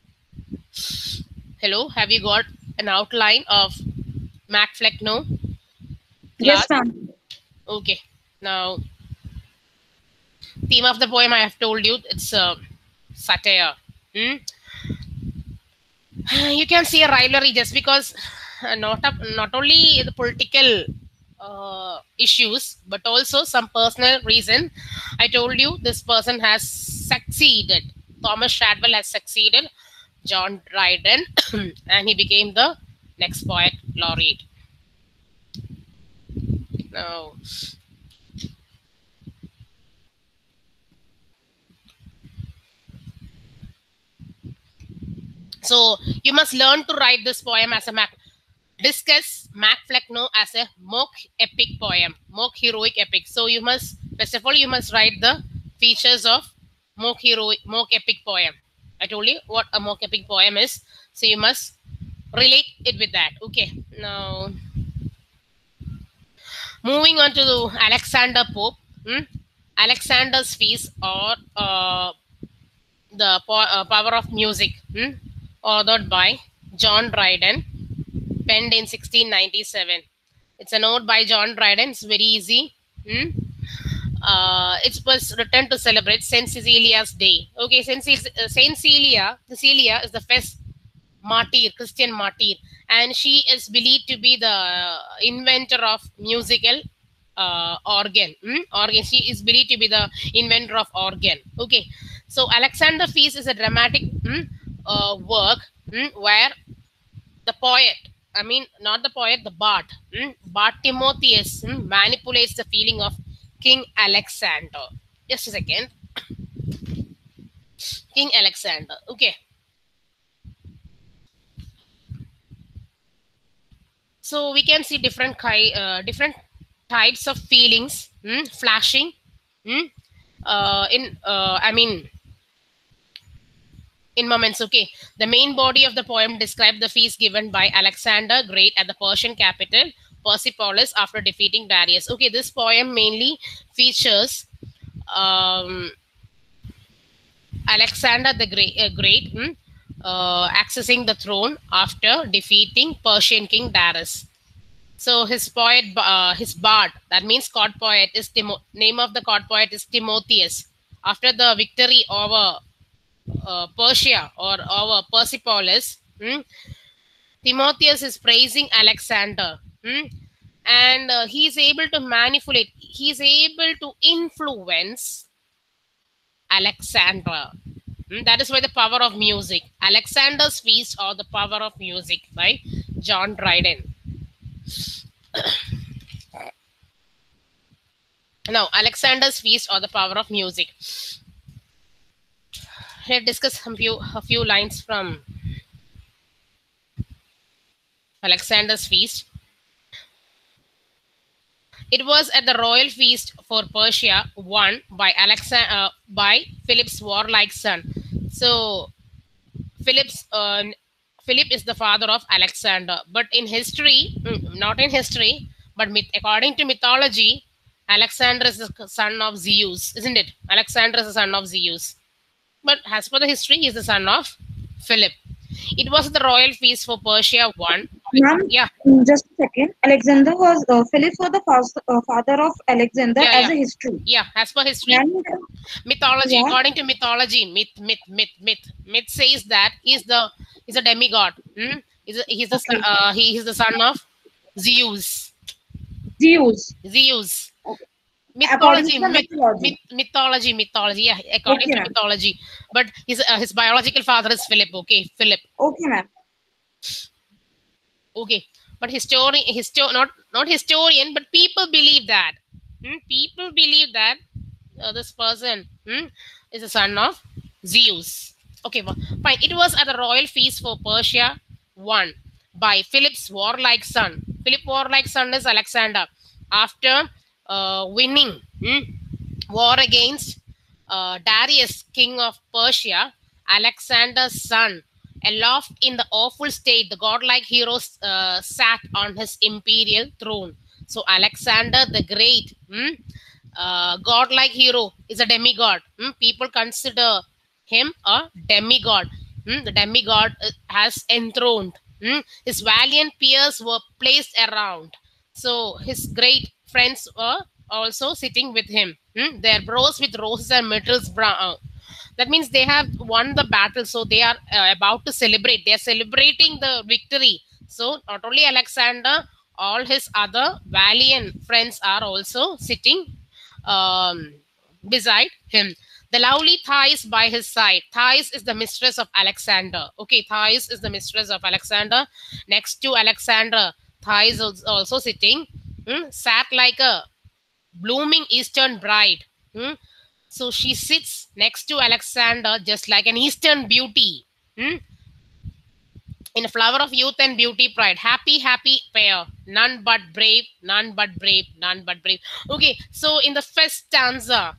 [SPEAKER 1] Hello, have you got an outline of Mac Flecknoe?
[SPEAKER 2] Yes, ma'am.
[SPEAKER 1] Okay. Now, theme of the poem I have told you, it's satire. You can see a rivalry just because not only the political issues, but also some personal reason. I told you this person has succeeded. Thomas Shadwell has succeeded John Dryden, and he became the next poet laureate. Now, so you must learn to write this poem as a discuss Mac Flecknoe as a mock epic poem, mock heroic epic. So you must, first of all, you must write the features of mock epic poem. I told you what a mock epic poem is, so you must relate it with that. Okay, now moving on to Alexander Pope. Alexander's Feast, or the Power of Music, authored by John Dryden, penned in 1697. It's a note by John Dryden. It's very easy. It was written to celebrate Saint Cecilia's Day. Okay, Saint Cecilia is the first martyr, Christian martyr, and she is believed to be the inventor of musical organ. She is believed to be the inventor of organ. Okay, so Alexander Feast is a dramatic work where the poet, not the poet, the bard, Bard Timotheus manipulates the feeling of King Alexander. Just a second. King Alexander. Okay. So we can see different types of feelings flashing in moments. Okay, the main body of the poem describes the feast given by Alexander Great at the Persian capital Persepolis after defeating Darius. Okay, this poem mainly features Alexander the Great accessing the throne after defeating Persian king Darius. So his bard, that means court poet, is name of the court poet is Timotheus. after the victory over Persia or over Persepolis, Timotheus is praising Alexander. And he is able to manipulate, he is able to influence Alexander. That is why the power of music. Alexander's Feast or the Power of Music by John Dryden. Now, Alexander's Feast or the Power of Music. Let's discuss a few lines from Alexander's Feast. It was at the royal feast for Persia, won by Philip's warlike son. So, Philip is the father of Alexander. But in history, not in history, but according to mythology, Alexander is the son of Zeus, isn't it? Alexander is the son of Zeus. But as per the history, he is the son of Philip. It was the royal feast for Persia won.
[SPEAKER 2] Yeah. Just a second. Alexander was Philip was the father of Alexander as a history.
[SPEAKER 1] Yeah, as per history. And, mythology, according to mythology, myth says that he's a demigod. He's the son of Zeus. Zeus. Okay. Mythology. Yeah, according to mythology. But his biological father is Philip. Okay, Philip.
[SPEAKER 2] Okay, ma'am.
[SPEAKER 1] Okay, but not historian, but people believe that. People believe that this person is the son of Zeus. Okay, fine. It was at the royal feast for Persia, won by Philip's warlike son. Philip's warlike son is Alexander. After winning war against Darius, king of Persia, Alexander's son, aloft in the awful state, the godlike hero sat on his imperial throne. So Alexander the Great, godlike hero, is a demigod. People consider him a demigod. The demigod has enthroned. His valiant peers were placed around. So his great friends were also sitting with him. Their brows with roses and myrtles brown. That means they have won the battle. So they are about to celebrate. They are celebrating the victory. So not only Alexander, all his other valiant friends are also sitting beside him. The lovely Thais by his side. Thais is the mistress of Alexander. Okay, Thais is the mistress of Alexander. Next to Alexander, Thais is also sitting. Sat like a blooming eastern bride. So she sits next to Alexander just like an eastern beauty. In a flower of youth and beauty pride. Happy, happy pair. None but brave, none but brave, none but brave. Okay, so in the first stanza,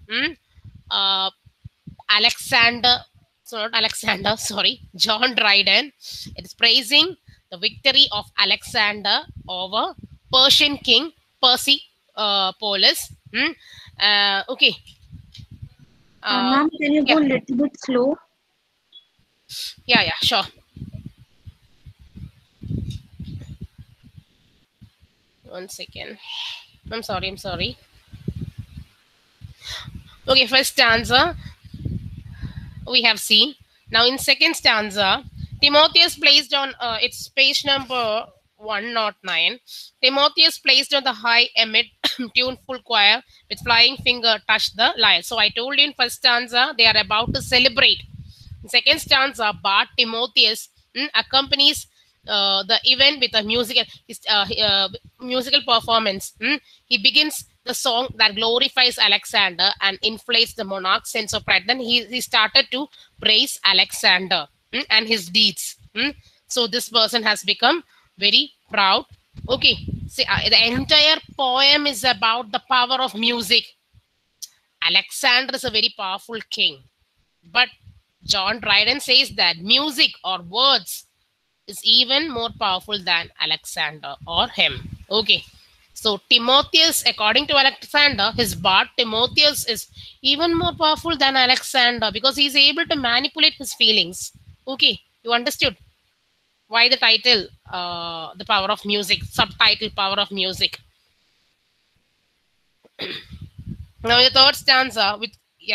[SPEAKER 1] John Dryden, it is praising the victory of Alexander over Persian king Persepolis. Okay.
[SPEAKER 2] Ma'am, can you go a little bit slow?
[SPEAKER 1] Yeah, sure. One second. I'm sorry. Okay, first stanza we have seen. Now in second stanza, Timotheus placed on its page number 109. Timotheus placed on the high amid tuneful choir with flying finger touched the lyre. So I told you in first stanza they are about to celebrate. In second stanza, Bard Timotheus accompanies the event with a musical performance. He begins the song that glorifies Alexander and inflates the monarch's sense of pride. Then he started to praise Alexander and his deeds. So this person has become very proud. Okay, see, the entire poem is about the power of music. Alexander is a very powerful king, but John Dryden says that music or words is even more powerful than Alexander or him. Okay, so Timotheus, according to Alexander, his bard Timotheus is even more powerful than Alexander because he is able to manipulate his feelings. Okay, you understood why the title, The Power of Music, subtitle Power of Music. Now the third stanza with,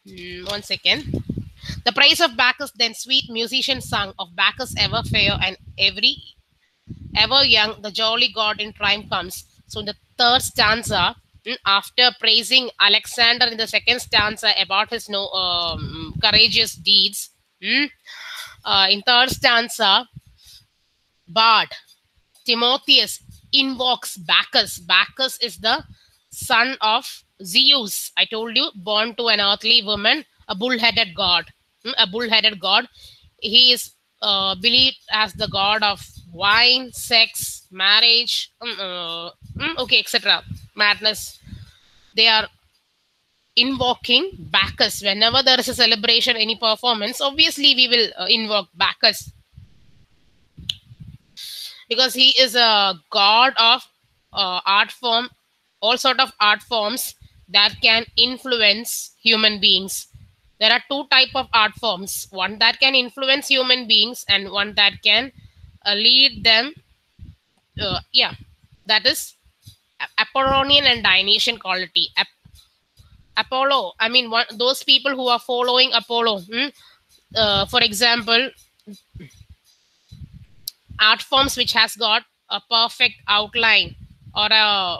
[SPEAKER 1] 1 second. The praise of Bacchus, then sweet musician sung of Bacchus ever fair and ever young, the jolly god in triumph comes. So in the third stanza, after praising Alexander in the second stanza about his courageous deeds, in third stanza, Bard Timotheus invokes Bacchus. Bacchus is the son of Zeus. I told you, born to an earthly woman, a bull-headed god. A bull-headed god. He is believed as the god of wine, sex, marriage, etc. Madness. They are invoking Bacchus. Whenever there is a celebration, any performance, obviously we will invoke Bacchus, because he is a god of art form, all sort of art forms that can influence human beings. There are two type of art forms, one that can influence human beings and one that can lead them. That is Apollonian and Dionysian quality. Apollo, I mean, those people who are following Apollo. For example, art forms which has got a perfect outline or a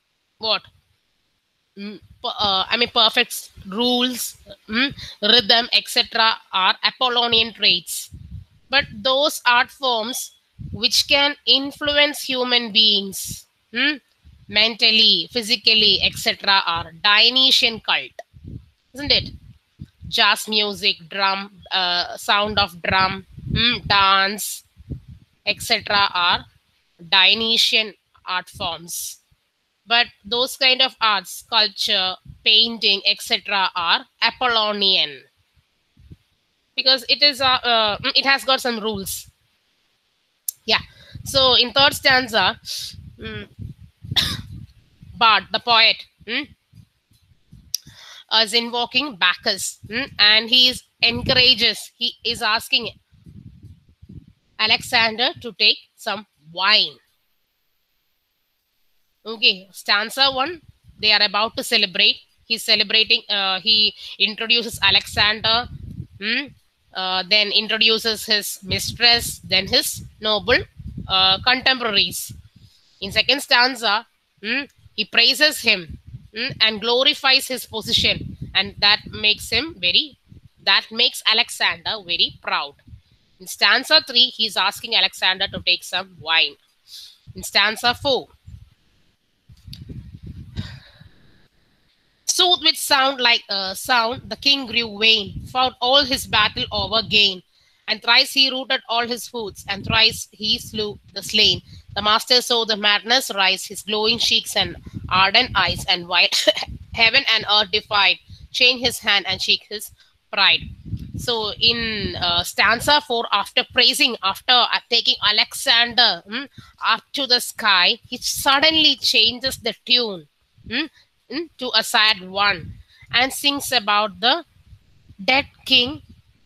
[SPEAKER 1] perfect rules, rhythm, etc. are Apollonian traits. But those art forms which can influence human beings mentally, physically, etc. are Dionysian cult, isn't it? Jazz music, drum, sound of drum, dance, etc. are Dionysian art forms. But those kind of arts, sculpture, painting, etc. are Apollonian, because it is it has got some rules. Yeah. So in third stanza, Bard, the poet, is invoking Bacchus, and he is asking Alexander to take some wine. Okay, stanza 1, they are about to celebrate. He's celebrating, he introduces Alexander, then introduces his mistress, then his noble contemporaries. In second stanza, he praises him and glorifies his position, and that makes Alexander very proud. In stanza 3, he's asking Alexander to take some wine. In stanza 4, soothed with sound like a sound, the king grew vain, found all his battle over gain. And thrice he rooted all his foods, and thrice he slew the slain. The master saw the madness rise, his glowing cheeks and ardent eyes, and white heaven and earth defied, chain his hand and shake his pride. So in stanza 4, after taking Alexander up to the sky, he suddenly changes the tune to a sad one and sings about the dead king,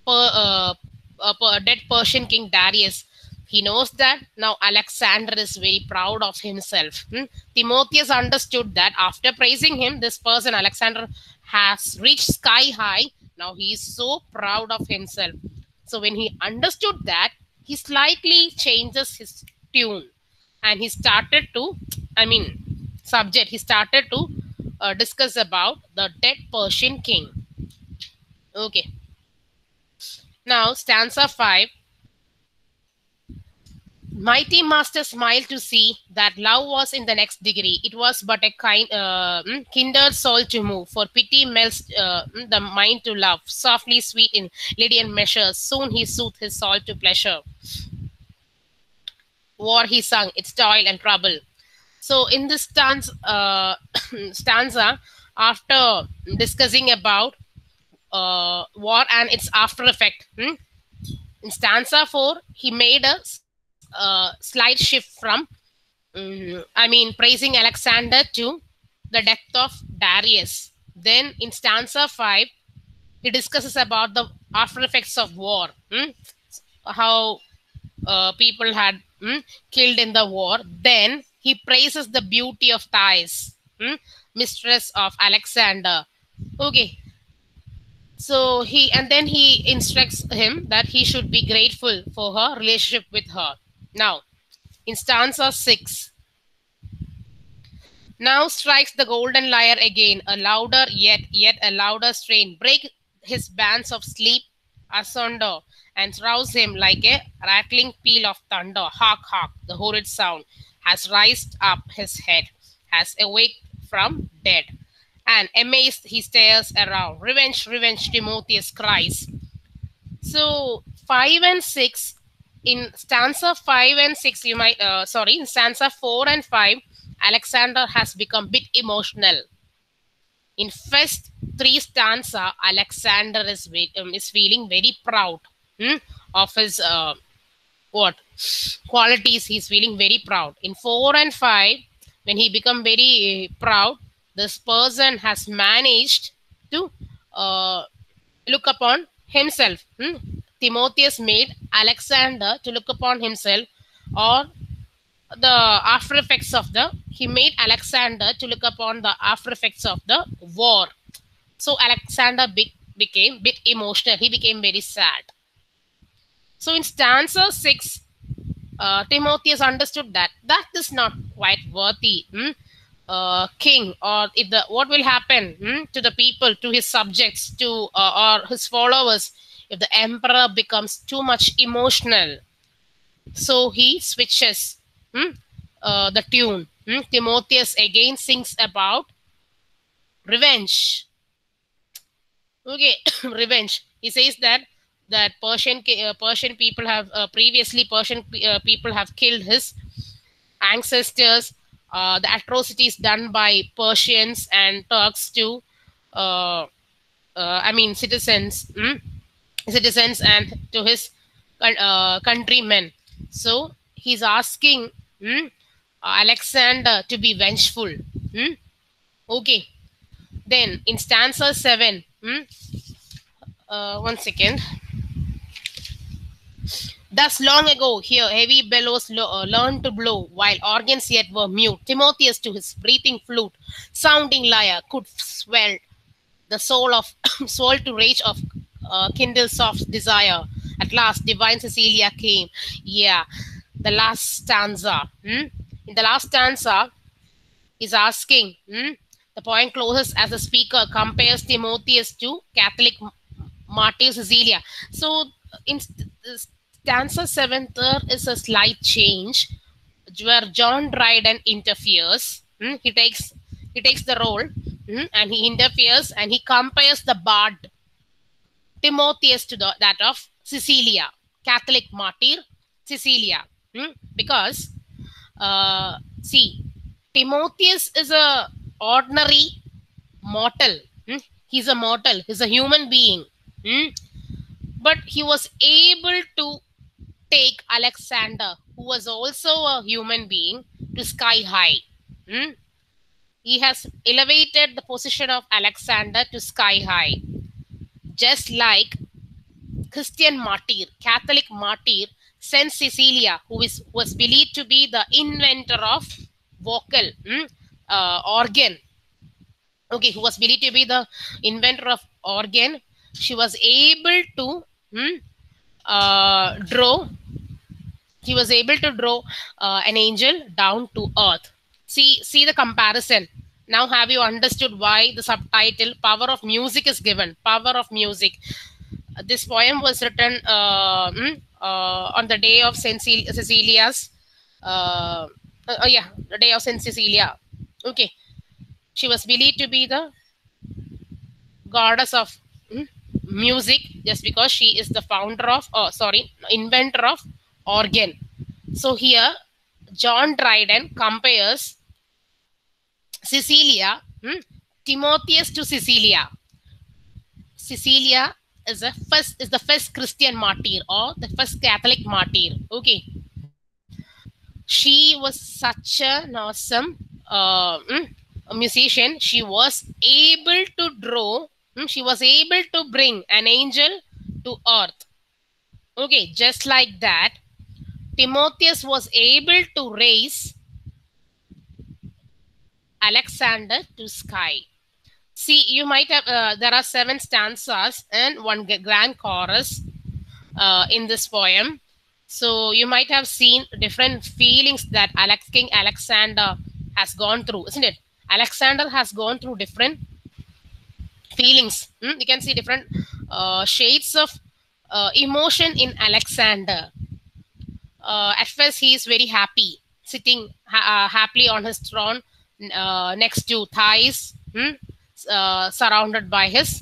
[SPEAKER 1] dead Persian king Darius. He knows that now Alexander is very proud of himself. Timotheus understood that after praising him, this person Alexander has reached sky high. Now he is so proud of himself. So when he understood that, he slightly changes his tune, and he started to, he started to discuss about the dead Persian king. Okay. Now, stanza 5. Mighty master smiled to see that love was in the next degree. It was but a kindred soul to move. For pity melts the mind to love. Softly sweet in Lydian measures. Soon he soothed his soul to pleasure. War he sung, its toil and trouble. So in this stanza, after discussing about war and its after effect, in stanza 4, he made a slight shift from, praising Alexander to the death of Darius. Then in stanza 5, he discusses about the after effects of war, how people had killed in the war. Then he praises the beauty of Thais, mistress of Alexander. Okay. So then he instructs him that he should be grateful for her relationship with her. Now, in stanza 6, now strikes the golden lyre again, a louder yet a louder strain. Break his bands of sleep asunder and rouse him like a rattling peal of thunder. Hark, hark, the horrid sound has raised up his head, has awaked from dead. And amazed he stares around. Revenge, revenge, Timotheus cries. So 5 and 6, in stanza 5 and 6, you might, in stanza 4 and 5, Alexander has become a bit emotional. In first 3 stanza, Alexander is feeling very proud of his qualities. He's feeling very proud. In 4 and 5, when he become very proud, this person has managed to look upon himself. Timotheus made Alexander to look upon himself, or the after effects of he made Alexander to look upon the after effects of the war. So Alexander became a bit emotional. He became very sad. So in stanza 6, Timotheus understood that is not quite worthy. King, or if what will happen to the people, to his subjects, to or his followers, if the emperor becomes too much emotional. So he switches the tune. Timotheus again sings about revenge. Okay, revenge. He says that Persian people have people have killed his ancestors. The atrocities done by Persians and Turks to citizens and to his countrymen. So he's asking Alexander to be vengeful. Okay. Then in stanza 7, 1 second. Thus long ago, here heavy bellows learned to blow, while organs yet were mute. Timotheus to his breathing flute, sounding lyre, could swell the soul to rage of kindle soft desire. At last, divine Cecilia came. Yeah, the last stanza. In the last stanza, is asking. The point closes as the speaker compares Timotheus to Catholic martyr Cecilia. So in stanza 7, there is a slight change where John Dryden interferes. He takes the role and he interferes and he compares the bard Timotheus to that of Cecilia, Catholic martyr Cecilia. Because see, Timotheus is a ordinary mortal. He's a mortal. He's a human being. But he was able to take Alexander, who was also a human being, to sky high. He has elevated the position of Alexander to sky high. Just like Christian martyr, Catholic martyr, Saint Cecilia, who was believed to be the inventor of vocal organ. Okay, who was believed to be the inventor of organ. She was able to draw. He was able to draw an angel down to earth. See the comparison. Now have you understood why the subtitle "Power of Music" is given? Power of music. This poem was written on the day of Saint Cecilia's. The day of Saint Cecilia. Okay, she was believed to be the goddess of music, just because she is the inventor of organ. So here, John Dryden compares Cecilia, Timotheus to Cecilia. Cecilia is the first Christian martyr, or the first Catholic martyr. Okay, she was such an awesome musician. She was able to draw. She was able to bring an angel to earth. Okay, just like that, Timotheus was able to raise Alexander to sky. see, you might have, there are 7 stanzas and 1 grand chorus in this poem. So you might have seen different feelings that King Alexander has gone through, isn't it? Alexander has gone through different feelings. You can see different shades of emotion in Alexander. At first, he is very happy, sitting happily on his throne next to Thais, surrounded by his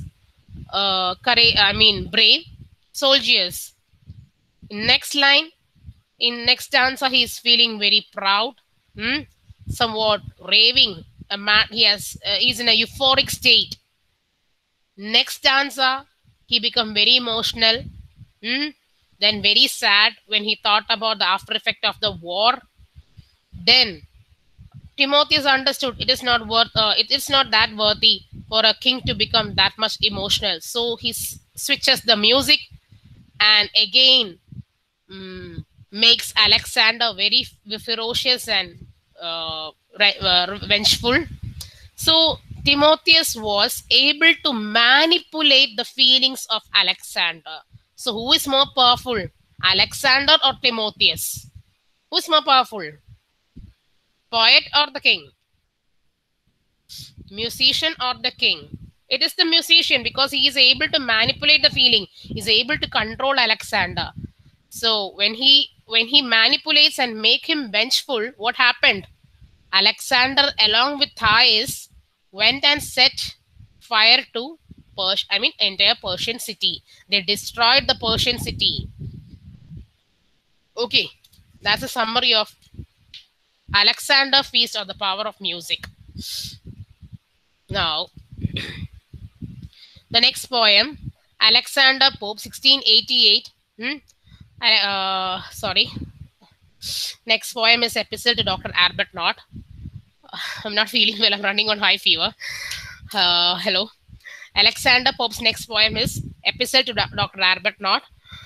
[SPEAKER 1] brave soldiers. Next line, in next stanza, he is feeling very proud, somewhat raving. He's in a euphoric state. Next stanza, he become very emotional, then very sad when he thought about the after effect of the war. Then Timotheus understood it is not that worthy for a king to become that much emotional. So he switches the music and again makes Alexander very ferocious and vengeful. So Timotheus was able to manipulate the feelings of Alexander. So who is more powerful, Alexander or Timotheus? Who is more powerful, poet or the king? Musician or the king? It is the musician, because he is able to manipulate the feeling. He is able to control Alexander. So when he manipulates and make him vengeful, what happened? Alexander, along with Thais, went and set fire to entire Persian city. They destroyed the Persian city. Okay, that's a summary of Alexander Feast of the Power of Music. Now, the next poem, Alexander Pope, 1688. Next poem is Epistle to Dr. Arbuthnot. I'm not feeling well. I'm running on high fever. Hello. Alexander Pope's next poem is Epistle to Dr. Arbuthnot.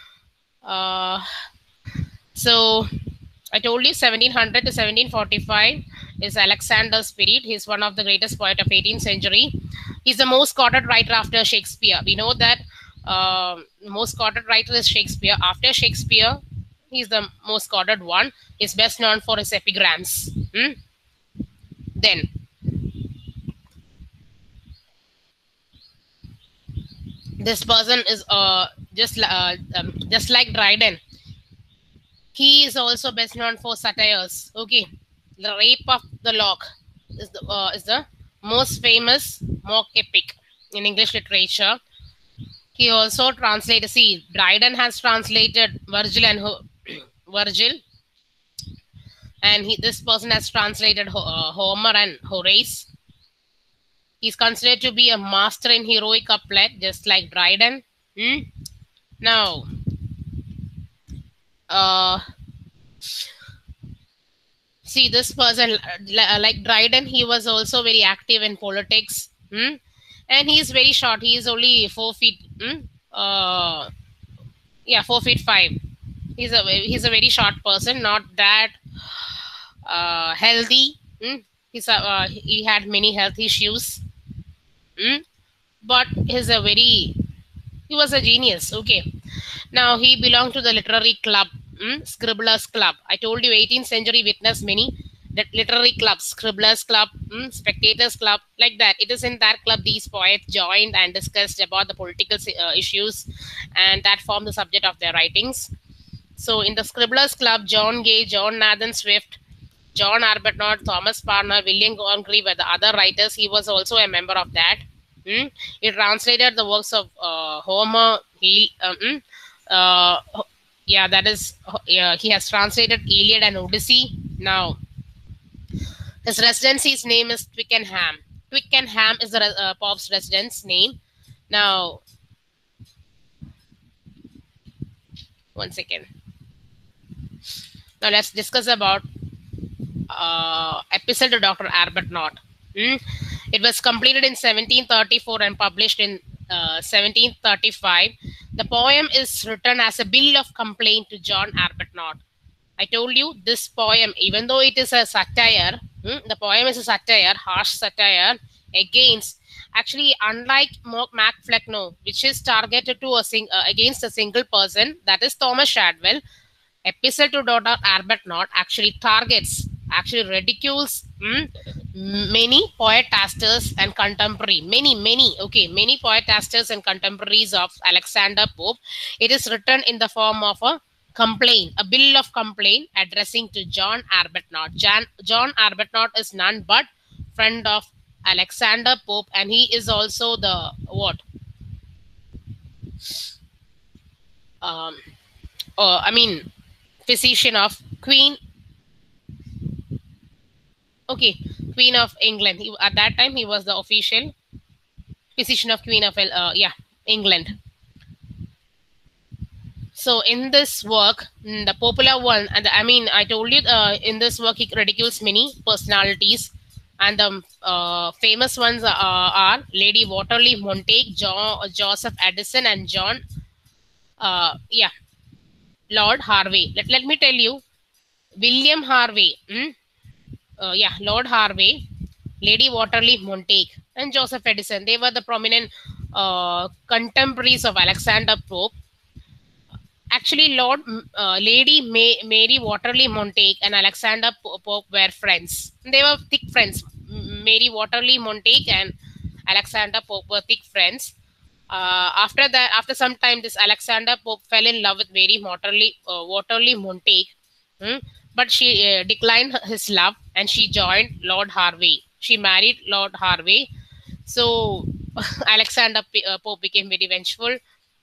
[SPEAKER 1] So I told you 1700 to 1745 is Alexander's period. He's one of the greatest poets of 18th century. He's the most quoted writer after Shakespeare. We know that most quoted writer is Shakespeare. After Shakespeare, he's the most quoted one. He's best known for his epigrams. Then this person is just like Dryden. He is also best known for satires. Okay, The Rape of the Lock is the most famous mock epic in English literature. He also translated. See, Dryden has translated Virgil, and this person has translated Homer and Horace. He's considered to be a master in heroic couplet, just like Dryden. Now, see, this person, like Dryden, he was also very active in politics. And he's very short. He is only 4 feet. 4 feet 5. He's a very short person, not that healthy. He had many health issues. But he was a genius. Okay. Now he belonged to the literary club, Scribblers Club. I told you 18th century witnessed many literary clubs, Scribblers Club, Spectators Club, like that. It is in that club these poets joined and discussed about the political issues, and that formed the subject of their writings. So in the Scribblers Club, John Gay, John Nathan Swift, John Arbuthnot, Thomas Parner, William Congreve were the other writers. He was also a member of that. He translated the works of Homer. He has translated Iliad and Odyssey. Now, his residency's name is Twickenham. Twickenham is the Pope's residence name. Now, one second. Now let's discuss about Epistle to Dr. Arbuthnot. It was completed in 1734 and published in 1735. The poem is written as a bill of complaint to John Arbuthnot. I told you this poem, even though it is a satire, the poem is a satire, harsh satire against Actually, unlike Mac Flecknoe, which is targeted to against a single person, that is Thomas Shadwell, Epistle to Dr. Arbuthnot actually ridicules many poetasters and many poetasters and contemporaries of Alexander Pope. It is written in the form of a complaint, a bill of complaint addressing to John Arbuthnot. John Arbuthnot is none but friend of Alexander Pope, and he is also the physician of Queen of England. At that time, he was the official physician of Queen of England. So in this work, the popular one, and I told you in this work he ridicules many personalities, and the famous ones are Lady Waterley Montague, Joseph Addison, and Lord Harvey. Let me tell you, William Harvey, Lord Harvey, Lady Waterley Montague, and Joseph Addison. They were the prominent contemporaries of Alexander Pope. Actually, Lady Mary Waterley Montague and Alexander Pope were friends. They were thick friends. Mary Waterley Montague and Alexander Pope were thick friends. After some time, this Alexander Pope fell in love with Mary Waterley Montague, but she declined his love and she joined Lord Harvey. She married Lord Harvey. So Alexander Pope became very vengeful.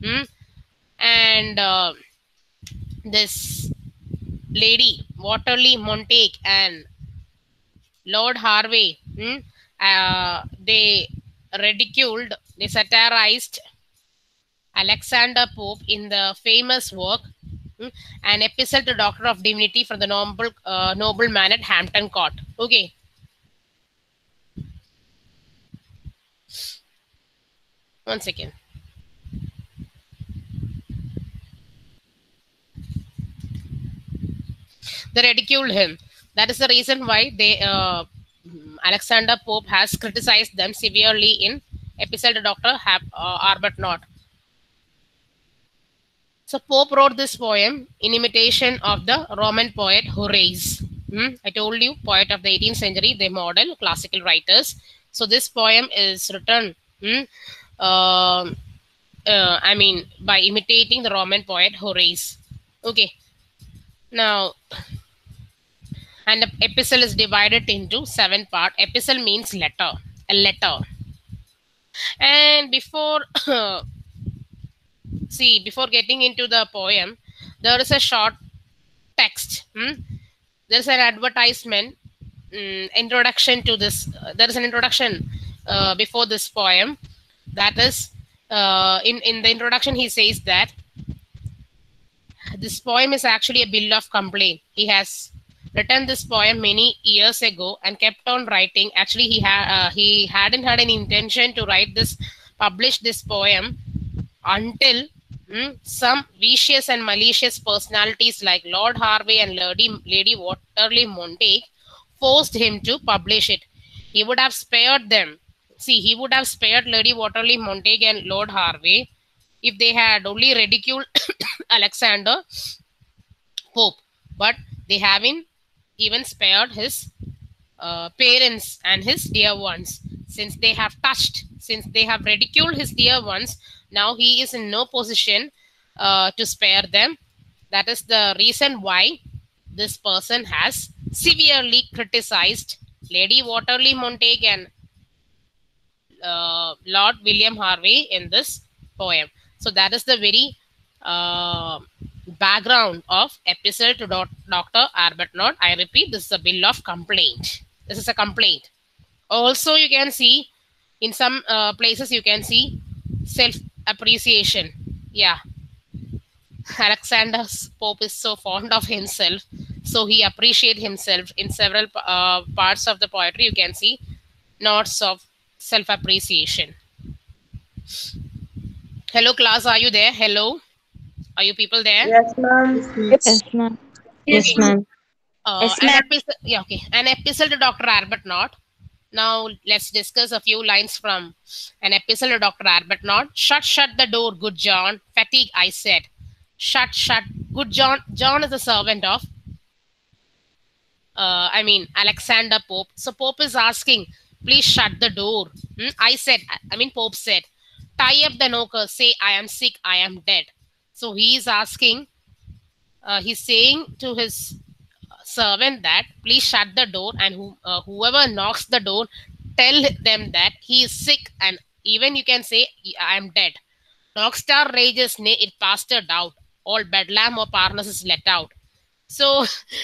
[SPEAKER 1] And this Lady Waterley Montague and Lord Harvey, they satirized Alexander Pope in the famous work, An Epistle to Doctor of Divinity from the Nobleman at Hampton Court. Okay. One second. They ridiculed him. That is the reason why Alexander Pope has criticized them severely in Epistle to Dr. Arbuthnot. So Pope wrote this poem in imitation of the Roman poet Horace. I told you, poet of the 18th century, they model classical writers. So this poem is written, by imitating the Roman poet Horace. Okay. Now, and the epistle is divided into 7 parts. Epistle means letter, a letter. And before getting into the poem, there is a short text. There is an advertisement, introduction to this. There is an introduction before this poem. That is, in the introduction, he says that this poem is actually a bill of complaint. He has written this poem many years ago and kept on writing. Actually, he hadn't had any intention to publish this poem until some vicious and malicious personalities like Lord Harvey and Lady Waterley Montague forced him to publish it. He would have spared them. See, he would have spared Lady Waterley Montague and Lord Harvey if they had only ridiculed Alexander Pope. But they haven't even spared his parents and his dear ones. Since they have ridiculed his dear ones, now he is in no position to spare them. That is the reason why this person has severely criticized Lady Waterley Montague and Lord William Harvey in this poem. So that is the very background of Epistle to Dr. Arbuthnot. I repeat, this is a bill of complaint. This is a complaint. Also, you can see in some places you can see self-appreciation. Yeah, Alexander Pope is so fond of himself, so he appreciates himself. In several parts of the poetry, you can see notes of self-appreciation. Hello, class, are you there? Hello, are you people there?
[SPEAKER 3] Yes, ma'am.
[SPEAKER 2] Yes, ma'am.
[SPEAKER 3] Yes, ma'am.
[SPEAKER 2] Yes, ma'am.
[SPEAKER 1] An epistle to Dr. Arbuthnot. Now let's discuss a few lines from an epistle of Dr. Arbuthnot. Shut the door, good John. Fatigue, I said. Shut, good John. John is a servant of, Alexander Pope. So Pope is asking, please shut the door. Pope said, tie up the knocker, say, I am sick, I am dead. So he is asking, he's saying to his servant that please shut the door, and whoever knocks the door, tell them that he is sick, and even you can say, I am dead. Knockstar rages, nay, it passed out. All bedlam or Parnas is let out. So,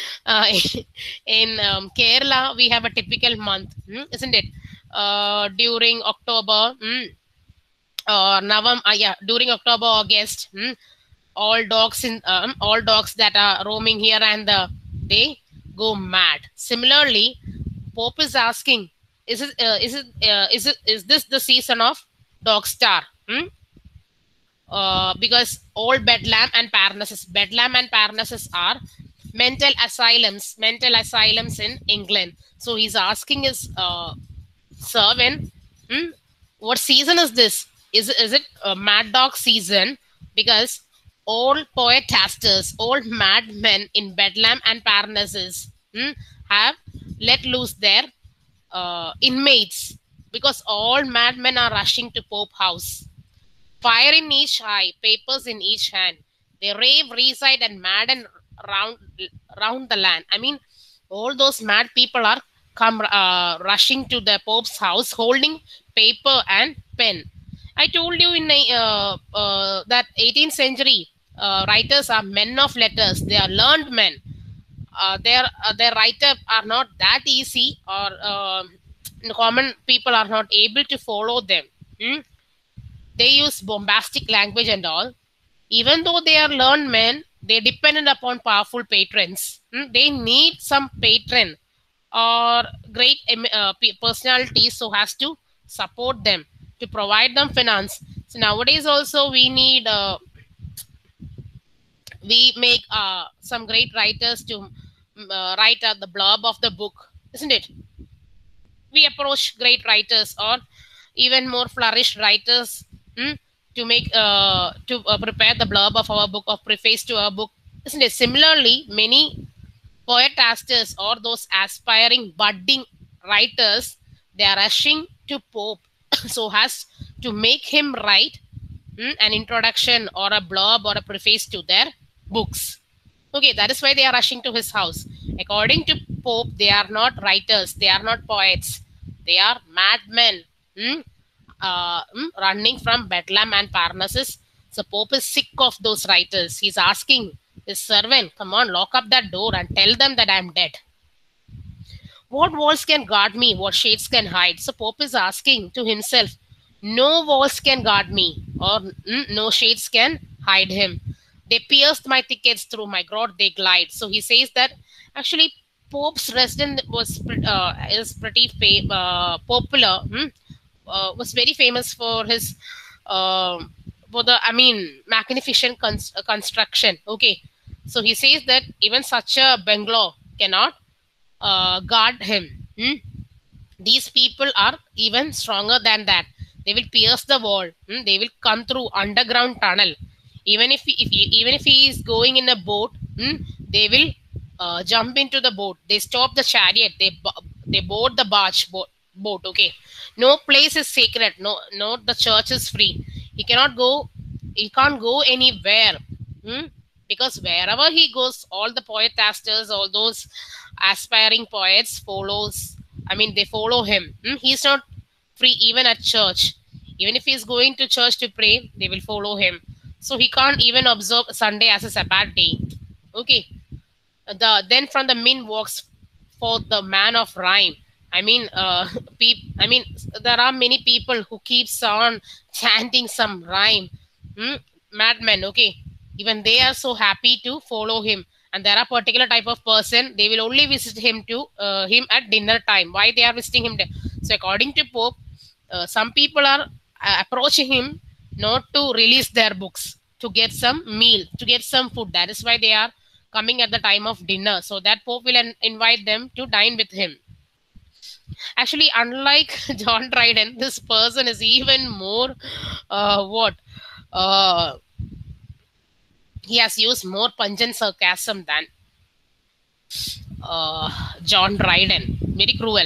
[SPEAKER 1] in Kerala, we have a typical month, isn't it? During October, or November, during October, August, all dogs that are roaming here and they go mad. Similarly, Pope is asking, is this the season of Dogstar? Because all Bedlam and Parnassus are mental asylums in England. So he's asking his servant, what season is this? Is it a mad dog season? Because all poetasters, all madmen in Bedlam and Parnassus have let loose their inmates, because all madmen are rushing to Pope House. Fire in each eye, papers in each hand. They rave, reside, and madden round the land. I mean, all those mad people are rushing to the Pope's house, holding paper and pen. I told you in that 18th century writers are men of letters. They are learned men. Their writer are not that easy, or common people are not able to follow them. They use bombastic language and all. Even though they are learned men, they depended upon powerful patrons. They need some patron or great personalities who has to support them, to provide them finance. So nowadays also we need, we make some great writers to write the blurb of the book, isn't it? We approach great writers or even more flourished writers to make prepare the blurb of our book, or preface to our book, isn't it? Similarly, many poetasters or those aspiring budding writers, they are rushing to Pope so as to make him write an introduction or a blurb or a preface to their books. Okay, that is why they are rushing to his house. According to Pope, they are not writers, they are not poets, they are madmen running from Bedlam and Parnassus. So Pope is sick of those writers. He's asking his servant, come on, lock up that door and tell them that I am dead. What walls can guard me? What shades can hide? So Pope is asking to himself, no walls can guard me, or no shades can hide him. They pierced my thickets, through my grot they glide. So he says that actually Pope's residence was is pretty popular. Was very famous for his magnificent construction. Okay, so he says that even such a bungalow cannot guard him. These people are even stronger than that. They will pierce the wall. They will come through underground tunnel. Even if he is going in a boat, they will jump into the boat. They stop the chariot. They board the boat. Okay, no place is sacred. No, the church is free. He can't go anywhere. Because wherever he goes, all the poetasters, all those aspiring poets they follow him. He's not free even at church. Even if he's going to church to pray, they will follow him. So he can't even observe Sunday as a Sabbath day. Okay. Then from the min walks forth the man of rhyme. There are many people who keeps on chanting some rhyme. Madmen, okay. Even they are so happy to follow him. And there are particular type of person, they will only visit him at dinner time. Why they are visiting him? So according to Pope, some people are approaching him not to release their books, to get some meal, to get some food. That is why they are coming at the time of dinner, so that Pope will invite them to dine with him. Actually, unlike John Dryden, this person is even more he has used more pungent sarcasm than John Dryden. Very cruel.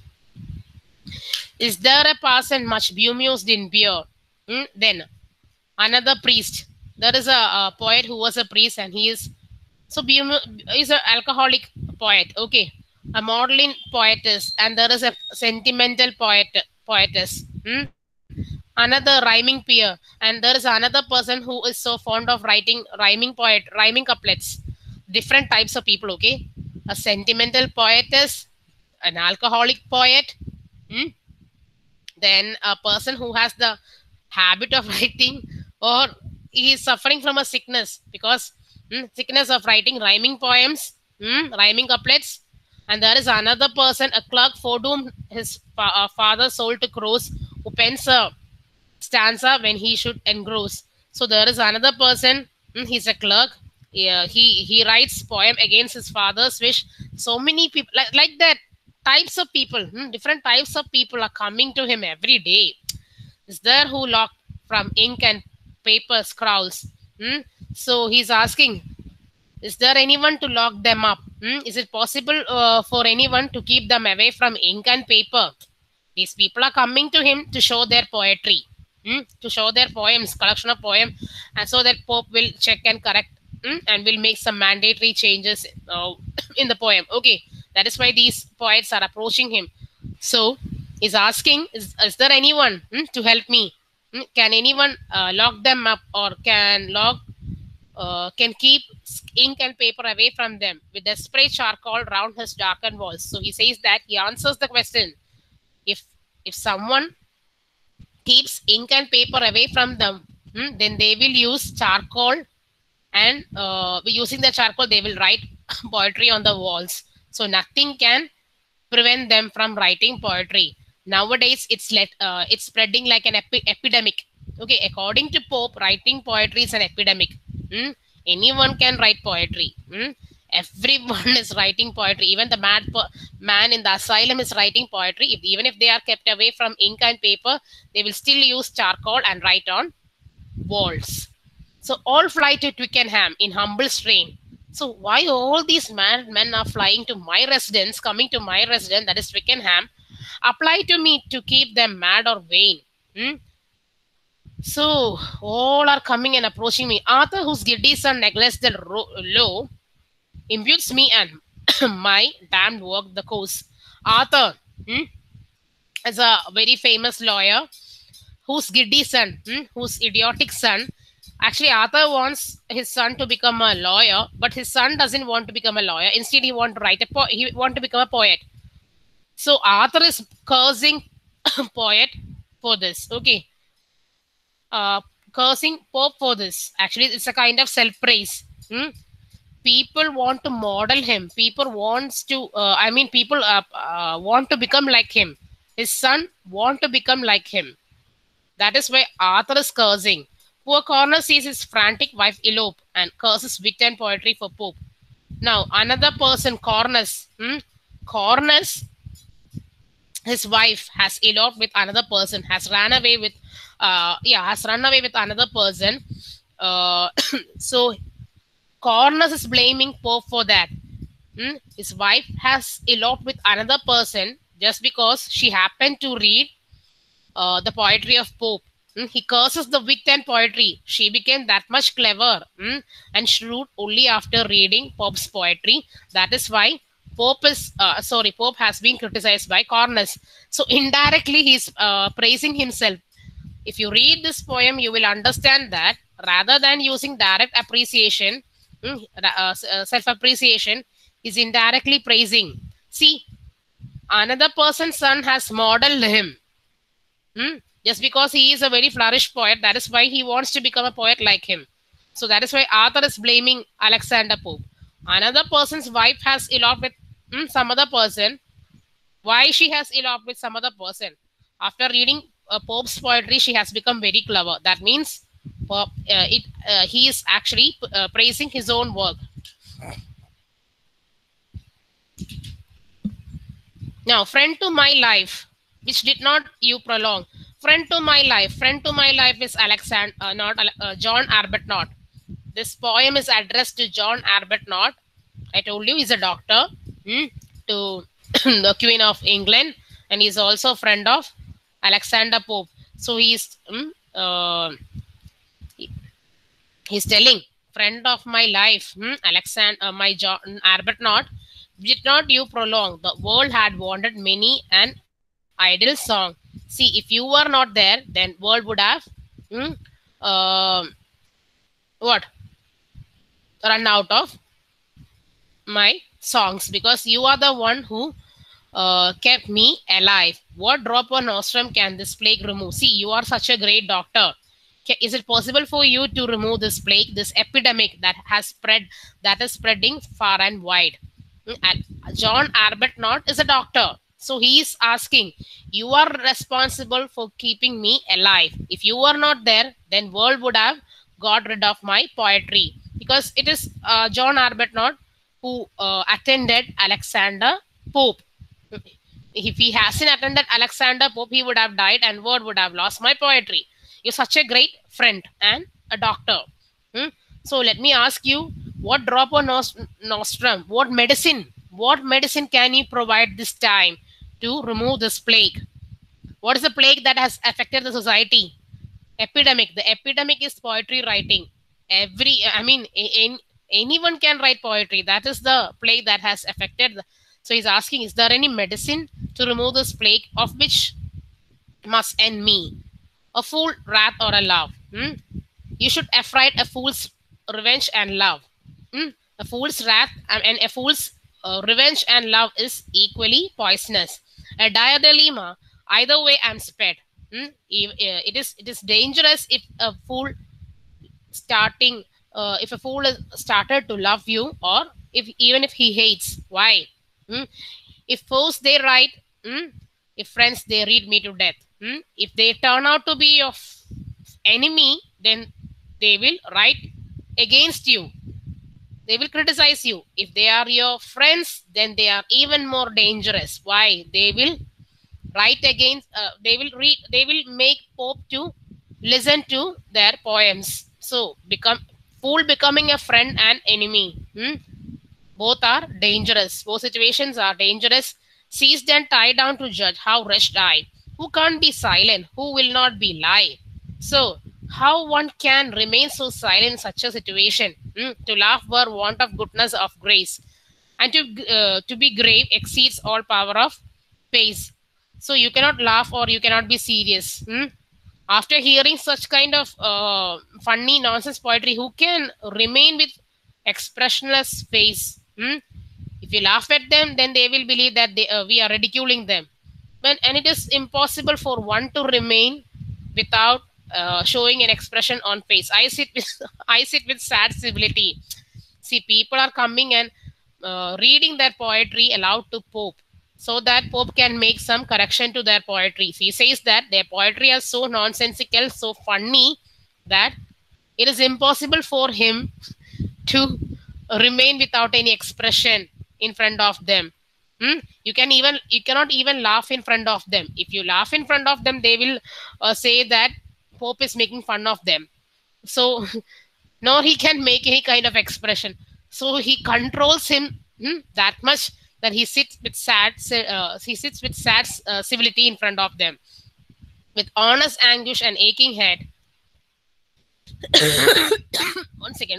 [SPEAKER 1] Is there a person much bemused in beer? Then another priest. There is a poet who was a priest, and he is he's an alcoholic poet. Okay, a maudlin poetess, and there is a sentimental poetess. Another rhyming peer, and there is another person who is so fond of writing rhyming couplets. Different types of people. Okay, a sentimental poetess, an alcoholic poet. Then a person who has the habit of writing, or he is suffering from a sickness, because sickness of writing rhyming poems, rhyming couplets. And there is another person, a clerk for whom his father sold to crows, who pens a stanza when he should engross. So there is another person, he's a clerk. Yeah, he writes poem against his father's wish. So many people like that. Types of people, different types of people are coming to him every day. Is there who locked from ink and paper scrawls? So he's asking, is there anyone to lock them up? Is it possible for anyone to keep them away from ink and paper? These people are coming to him to show their poetry, to show their poems, collection of poems, and so that Pope will check and correct, and will make some mandatory changes in the poem. Okay, that is why these poets are approaching him. So he's asking, is there anyone to help me? Can anyone lock them up, or can keep ink and paper away from them with the spray charcoal round his darkened walls? So he says that he answers the question. If someone keeps ink and paper away from them, then they will use charcoal, and using the charcoal they will write poetry on the walls. So nothing can prevent them from writing poetry. Nowadays it's spreading like an epidemic. Okay, according to Pope, writing poetry is an epidemic. Anyone can write poetry. Everyone is writing poetry. Even the mad man in the asylum is writing poetry. Even if they are kept away from ink and paper, they will still use charcoal and write on walls. So all fly to Twickenham in humble strain. So why all these men are flying to my residence, coming to my residence, that is Twickenham, apply to me to keep them mad or vain? So all are coming and approaching me. Arthur, whose giddy son neglects the law, imputes me and my damned work the course. Arthur is a very famous lawyer whose giddy son, whose idiotic son. Actually, Arthur wants his son to become a lawyer, but his son doesn't want to become a lawyer. Instead, he wants to write he want to become a poet. So Arthur is cursing poet for this. Okay, cursing Pope for this. Actually, it's a kind of self-praise. People want to model him. People wants to. People want to become like him. His son want to become like him. That is why Arthur is cursing. Poor Cornus sees his frantic wife elope and curses wit and poetry for Pope. Now, another person, Cornus. Cornus, his wife, has eloped with another person, has run away with another person. So, Cornus is blaming Pope for that. His wife has eloped with another person just because she happened to read the poetry of Pope. He curses the wit and poetry. She became that much clever and shrewd only after reading Pope's poetry. That is why Pope has been criticized by Cornus. So indirectly, he's praising himself. If you read this poem, you will understand that rather than using direct appreciation, self-appreciation, is indirectly praising. See, another person's son has modeled him. Just because he is a very flourished poet, that is why he wants to become a poet like him. So that is why Arthur is blaming Alexander Pope. Another person's wife has eloped with some other person. Why she has eloped with some other person? After reading Pope's poetry, she has become very clever. That means he is actually praising his own work. Now, friend to my life, which did not you prolong. Friend to my life. Friend to my life is John Arbuthnot. This poem is addressed to John Arbuthnot. I told you he's a doctor, to the Queen of England, and he's also a friend of Alexander Pope. So he's telling, friend of my life, my John Arbuthnot, did not you prolong. The world had wanted many an idle song. See, if you were not there, then world would have what run out of my songs, because you are the one who kept me alive. What drop or nostrum can this plague remove? See, you are such a great doctor. Is it possible for you to remove this plague, this epidemic that has spread, that is spreading far and wide? And John Arbuthnot is a doctor. So he is asking, you are responsible for keeping me alive. If you were not there, then world would have got rid of my poetry. Because it is John Arbuthnot who attended Alexander Pope. If he hasn't attended Alexander Pope, he would have died and world would have lost my poetry. You're such a great friend and a doctor. So let me ask you, what drop or nostrum, what medicine can you provide this time to remove this plague? What is the plague that has affected the society? Epidemic. The epidemic is poetry writing. Anyone can write poetry. That is the plague that has affected. So he's asking, is there any medicine to remove this plague, of which must end me? A fool, wrath, or a love? You should affright a fool's revenge and love. A fool's wrath and a fool's revenge and love is equally poisonous. A dire dilemma. Either way, I'm spared. It is dangerous if a fool started to love you, or even if he hates. Why? If foes they write, if friends they read me to death. If they turn out to be your enemy, then they will write against you. They will criticize you. If they are your friends, then they are even more dangerous. Why? They will write against, they will make Pope to listen to their poems. So becoming a friend and enemy. Both are dangerous. Both situations are dangerous. Seized and tied down to judge, how wretched I. Who can't be silent? Who will not be lie? So, how one can remain so silent in such a situation? To laugh were want of goodness of grace, and to be grave exceeds all power of pace. So you cannot laugh or you cannot be serious. After hearing such kind of funny nonsense poetry, who can remain with expressionless face? If you laugh at them, then they will believe that we are ridiculing them. And it is impossible for one to remain without showing an expression on face. I sit with sad civility. See, people are coming and reading their poetry aloud to Pope, so that Pope can make some correction to their poetry. He says that their poetry is so nonsensical, so funny, that it is impossible for him to remain without any expression in front of them. You cannot even laugh in front of them. If you laugh in front of them, they will say that Pope is making fun of them. So nor he can make any kind of expression. So he controls him that much that he sits with sad civility in front of them, with honest anguish and aching head. One second.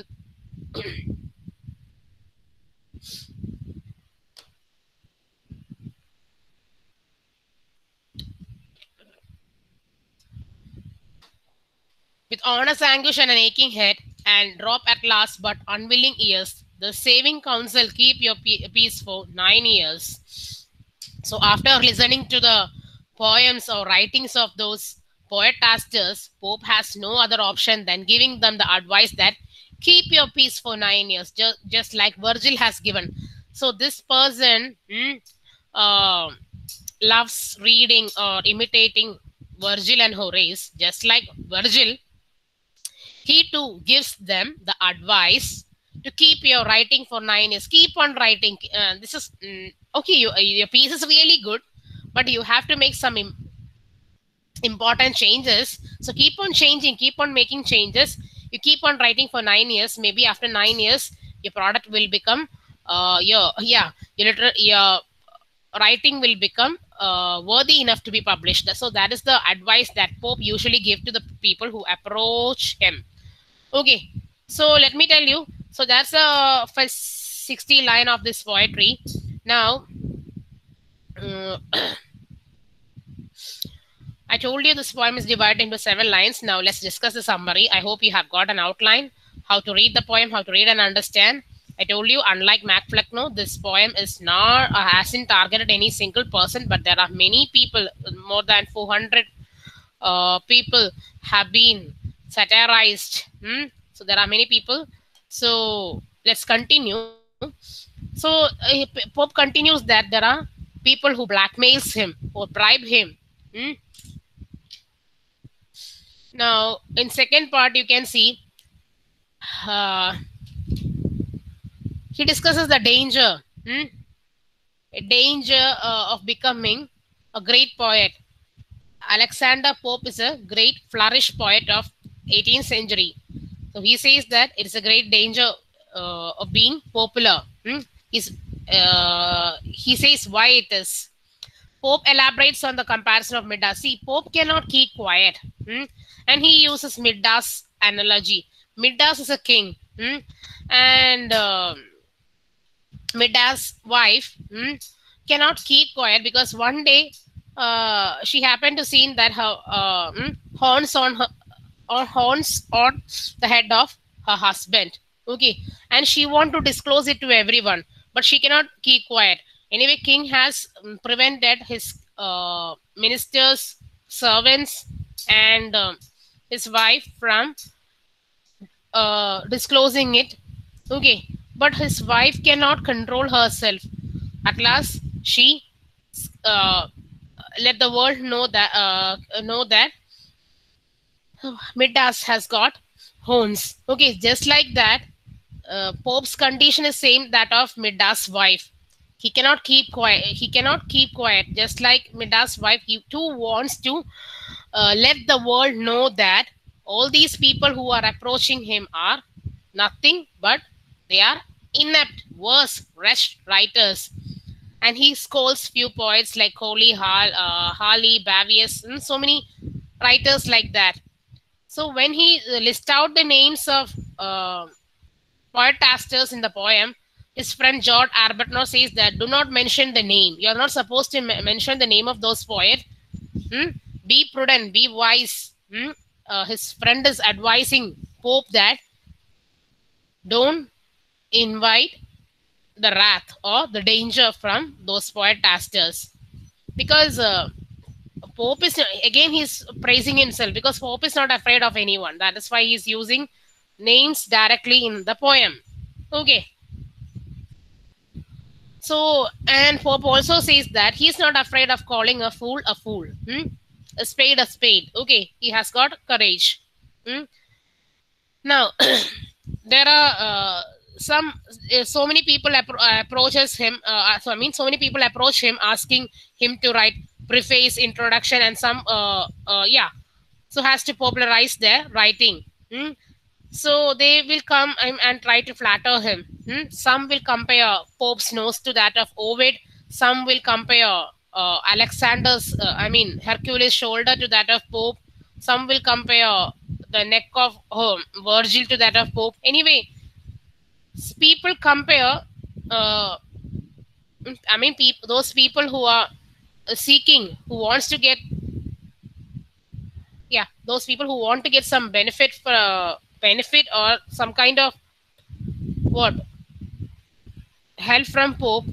[SPEAKER 1] With honest anguish and an aching head, and drop at last but unwilling ears, the saving counsel, keep your peace for 9 years. So after listening to the poems or writings of those poetasters, Pope has no other option than giving them the advice that keep your peace for 9 years, just like Virgil has given. So this person loves reading or imitating Virgil and Horace, just like Virgil. He too gives them the advice to keep your writing for 9 years. Keep on writing. This is okay, your piece is really good, but you have to make some important changes. So keep on changing, keep on making changes. You keep on writing for 9 years. Maybe after 9 years, your product will become your writing will become worthy enough to be published. So that is the advice that Pope usually give to the people who approach him. Okay, so let me tell you. So that's the first 60 line of this poetry. Now, I told you this poem is divided into 7 lines. Now let's discuss the summary. I hope you have got an outline, how to read the poem, how to read and understand. I told you, unlike Mac Flecknoe, this poem is not hasn't targeted any single person, but there are many people, more than 400 people have been satirized. So there are many people. So let's continue. So Pope continues that there are people who blackmails him or bribe him. Now, in second part, you can see he discusses the danger, of becoming a great poet. Alexander Pope is a great flourish poet of 18th century. So he says that it is a great danger of being popular. He says why it is. Pope elaborates on the comparison of Midas. See, Pope cannot keep quiet. And he uses Midas analogy. Midas is a king. And Midas' wife cannot keep quiet because one day she happened to see that her horns on the head of her husband. Okay. And she want to disclose it to everyone, but she cannot keep quiet. Anyway, king has prevented his ministers, servants, and his wife from disclosing it. Okay, but his wife cannot control herself. At last, she let the world know that Midas has got horns. Okay, just like that, Pope's condition is same that of Midas' wife. He cannot keep quiet. He cannot keep quiet. Just like Midas' wife, he too wants to let the world know that all these people who are approaching him are nothing but they are inept, worse, wretched writers. And he scolds few poets like Coley, Harley, Bavius, and so many writers like that. So when he lists out the names of poetasters in the poem, his friend George Arbuthnot says that do not mention the name. You are not supposed to mention the name of those poets. Be prudent, be wise. His friend is advising Pope that don't invite the wrath or the danger from those poetasters. Because Pope is, again, he's praising himself because Pope is not afraid of anyone. That is why he's using names directly in the poem. Okay. So, and Pope also says that he's not afraid of calling a fool a fool. A spade a spade. Okay, he has got courage. Now, there are so many people approaches him. So many people approach him asking him to write preface, introduction, and some so has to popularize their writing. So they will come and try to flatter him. Some will compare Pope's nose to that of Ovid. Some will compare Hercules' shoulder to that of Pope. Some will compare the neck of Virgil to that of Pope. Anyway, people compare. Those people who are seeking, who wants to get, those people who want to get some benefit or some kind of help from Pope.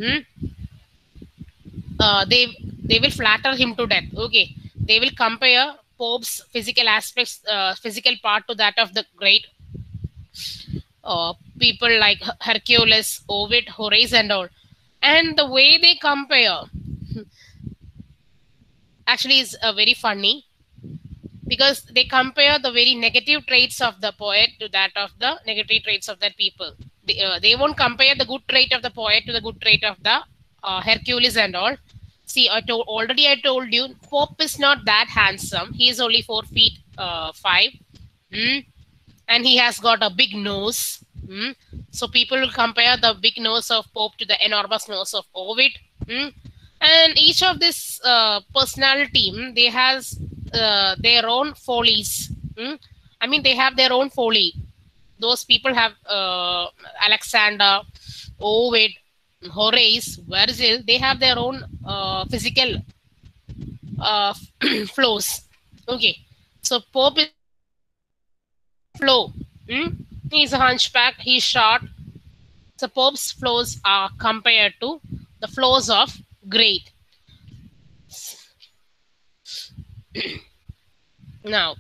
[SPEAKER 1] They will flatter him to death. Okay, they will compare Pope's physical aspects, physical part to that of the great people like Hercules, Ovid, Horace, and all. And the way they compare actually is very funny, because they compare the very negative traits of the poet to that of the negative traits of that people. They won't compare the good trait of the poet to the good trait of the Hercules and all. See, already I told you, Pope is not that handsome. He is only 4 feet 5. And he has got a big nose. So people will compare the big nose of Pope to the enormous nose of Ovid. And each of this personality, they has their own follies. I mean, they have their own folly. Those people have Alexander, Ovid, Horace, Virgil. They have their own physical flows. Okay, so Pope is flow. He's a hunchback. He's short. So Pope's flows are compared to the flows of great. Now,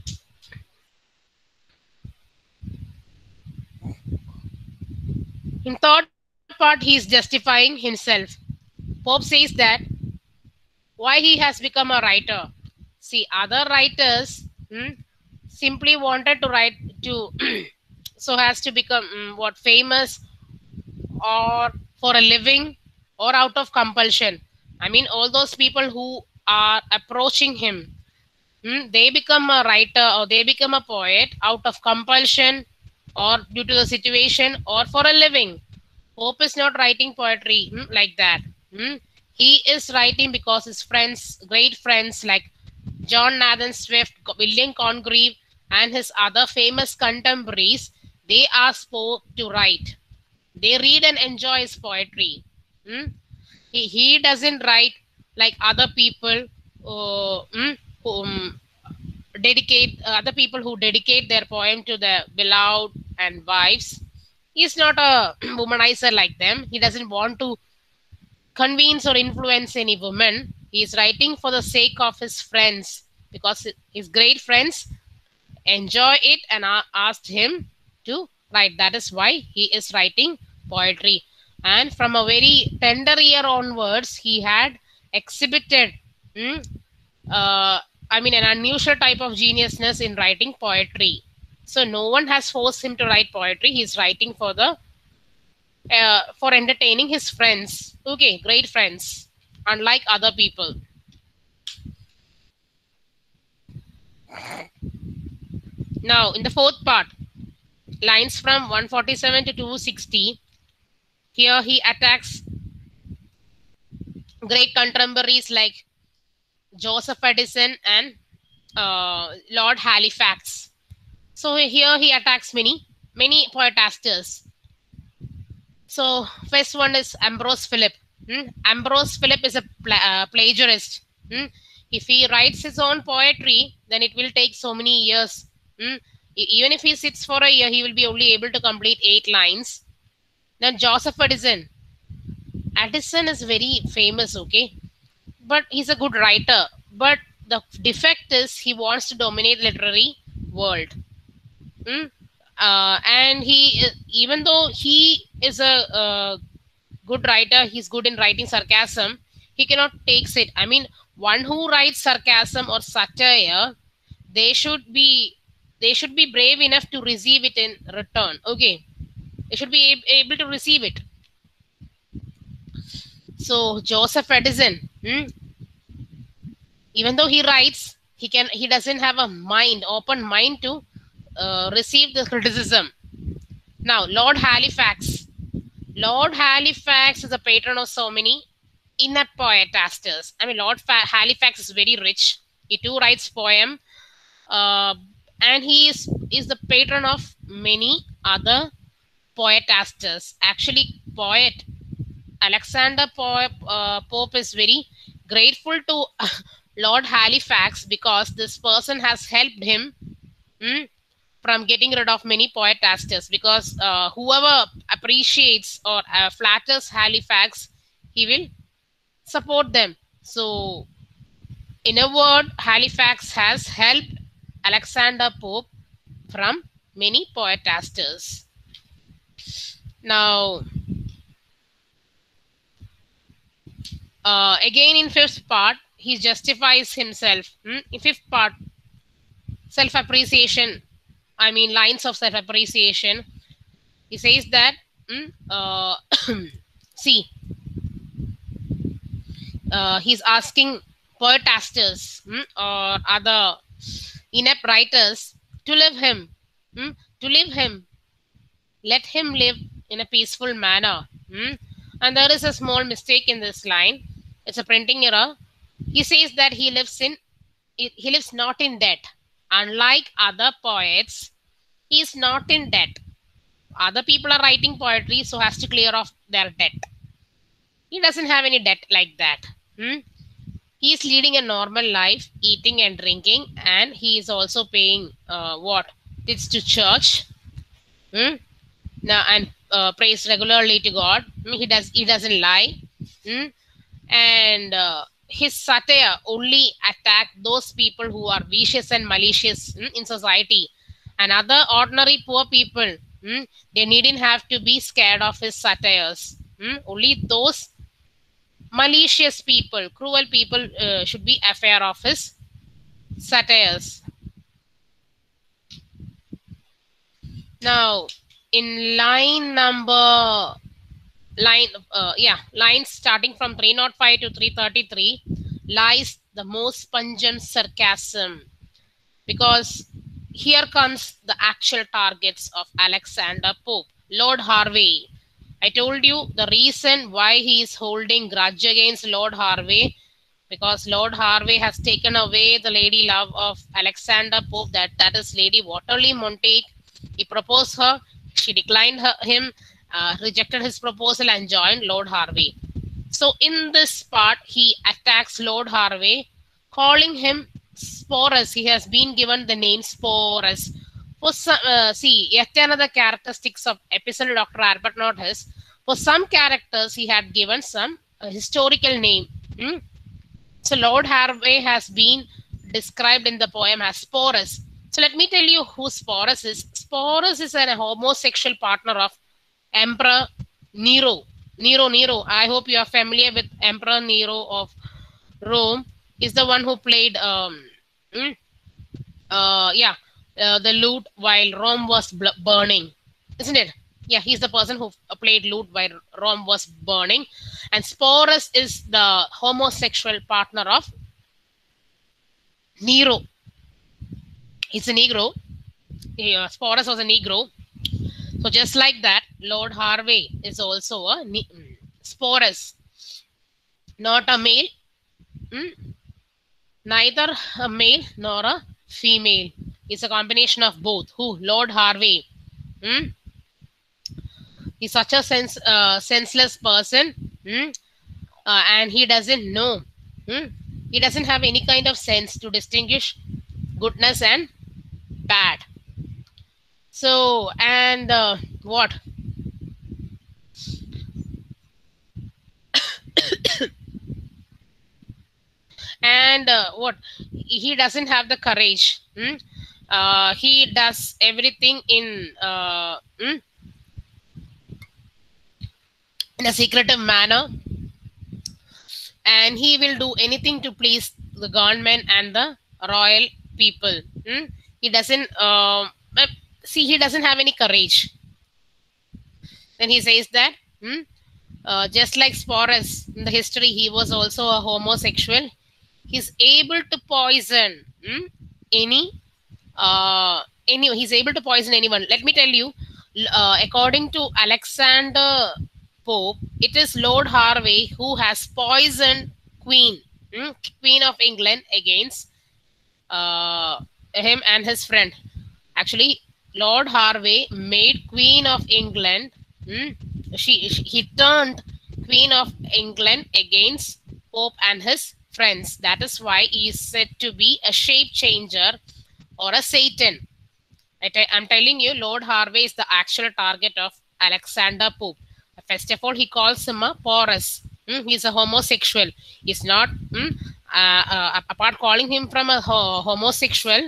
[SPEAKER 1] in third part, he is justifying himself. Pope says that why he has become a writer. See, other writers simply wanted to write to so as to become what famous or for a living or out of compulsion. I mean, all those people who are approaching him, they become a writer or they become a poet out of compulsion or due to the situation or for a living. Pope is not writing poetry like that. He is writing because his friends, great friends like John Nathan Swift, William Congreve, and his other famous contemporaries, they ask Pope to write. They read and enjoy his poetry. He doesn't write like other people who dedicate other people who dedicate their poem to their beloved and wives. He's not a womanizer like them. He doesn't want to convince or influence any woman. He's writing for the sake of his friends because his great friends enjoy it and asked him to write. That is why he is writing poetry. And from a very tender year onwards, he had exhibited an unusual type of geniusness in writing poetry. So no one has forced him to write poetry. He's writing for the for entertaining his friends. Okay, great friends, unlike other people. Now, in the fourth part, lines from 147 to 260, here he attacks great contemporaries like Joseph Addison and Lord Halifax. So here he attacks many poetasters. So first one is Ambrose Philip. Ambrose Philip is a plagiarist. If he writes his own poetry, then it will take so many years. Even if he sits for a year, he will be only able to complete 8 lines. Then Joseph Addison. Addison is very famous, okay? But he's a good writer. But the defect is he wants to dominate the literary world. And he, even though he is a good writer, he's good in writing sarcasm, he cannot take it. I mean, one who writes sarcasm or satire, they should be brave enough to receive it in return. Okay, they should be able to receive it. So Joseph Addison, even though he writes, he doesn't have a open mind to receive the criticism. Now, Lord Halifax. Lord Halifax is a patron of so many inept poetasters. I mean, Lord Halifax is very rich. He too writes poem. And he is the patron of many other poetasters. Actually, poet Alexander Pope is very grateful to Lord Halifax because this person has helped him from getting rid of many poetasters, because whoever appreciates or flatters Halifax, he will support them. So, in a word, Halifax has helped Alexander Pope from many poetasters. Now, again in fifth part, he justifies himself. In fifth part, self-appreciation. I mean, lines of self-appreciation. He says that, see, he's asking poetasters or other inept writers to leave him, to leave him. Let him live in a peaceful manner. And there is a small mistake in this line. It's a printing error. He says that he lives not in debt. Unlike other poets, he is not in debt. Other people are writing poetry, so has to clear off their debt. He doesn't have any debt like that. He is leading a normal life, eating and drinking, and he is also paying it's to church. Now and prays regularly to God. He doesn't lie. And his satire only attack those people who are vicious and malicious in society, and other ordinary poor people. They needn't have to be scared of his satires. Only those malicious people, cruel people should be afraid of his satires. Now, in lines starting from 305 to 333 lies the most pungent sarcasm, because here comes the actual targets of Alexander Pope. Lord Harvey. I told you the reason why he is holding grudge against Lord Harvey, because Lord Harvey has taken away the lady love of Alexander Pope, that is Lady Waterley Montague. He proposed her, she declined him, rejected his proposal and joined Lord Harvey. So in this part, he attacks Lord Harvey, calling him Sporus. He has been given the name Sporus. For some, yet another characteristics of Epistle Dr. Arbuthnot is, for some characters, he had given some historical name. So Lord Harvey has been described in the poem as Sporus. So let me tell you who Sporus is. Sporus is a homosexual partner of Emperor Nero. Nero. I hope you are familiar with Emperor Nero of Rome. Is the one who played the lute while Rome was burning, isn't it? Yeah, he's the person who played lute while Rome was burning. And Sporus is the homosexual partner of Nero. He's a Negro. Sporus was a Negro. So just like that, Lord Harvey is also a Sporus. Not a male. Neither a male nor a female. It's a combination of both. Who? Lord Harvey. He's such a senseless person. And he doesn't know. He doesn't have any kind of sense to distinguish goodness and bad. So, and what? And what? He doesn't have the courage. He does everything in a secretive manner, and he will do anything to please the government and the royal people. He doesn't he doesn't have any courage. Then he says that just like Sporus in the history, he was also a homosexual. He's able to poison he's able to poison anyone. Let me tell you, according to Alexander Pope, it is Lord Harvey who has poisoned Queen of England against him and his friend. Actually, Lord Harvey made Queen of England. He turned Queen of England against Pope and his friends. That is why he is said to be a shape changer or a Satan. I'm telling you, Lord Harvey is the actual target of Alexander Pope. First of all, he calls him a porous. He's a homosexual. He's not, apart calling him from a homosexual,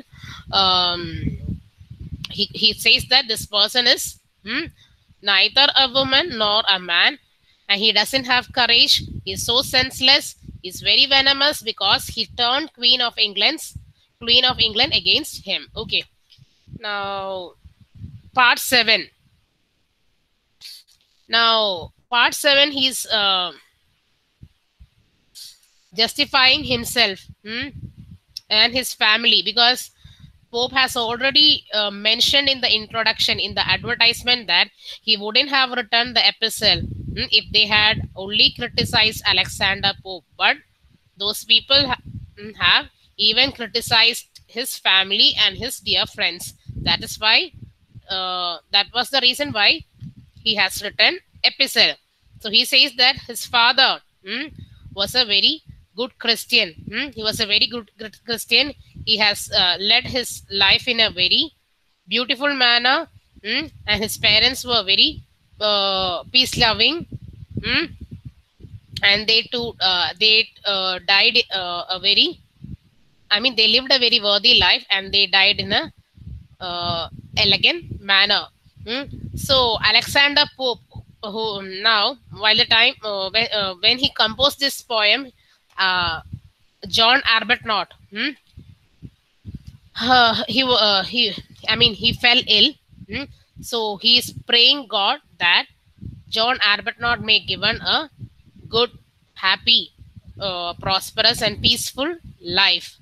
[SPEAKER 1] he says that this person is neither a woman nor a man, and he doesn't have courage. He's so senseless. He's very venomous because he turned Queen of England against him. Okay. Now, part 7. Now, part 7, he's justifying himself and his family, because Pope has already mentioned in the introduction, in the advertisement, that he wouldn't have written the epistle if they had only criticized Alexander Pope. But those people have even criticized his family and his dear friends. That is why, that was the reason why he has written epistle. So he says that his father was a very good Christian. He was a very good Christian. He has led his life in a very beautiful manner, and his parents were very peace loving, and they died a very, I mean, they lived a very worthy life, and they died in a elegant manner. So Alexander Pope, who now, while the time when he composed this poem, uh, John Arbuthnot, he I mean, he fell ill. So he is praying God that John Arbuthnot may given a good, happy, prosperous, and peaceful life.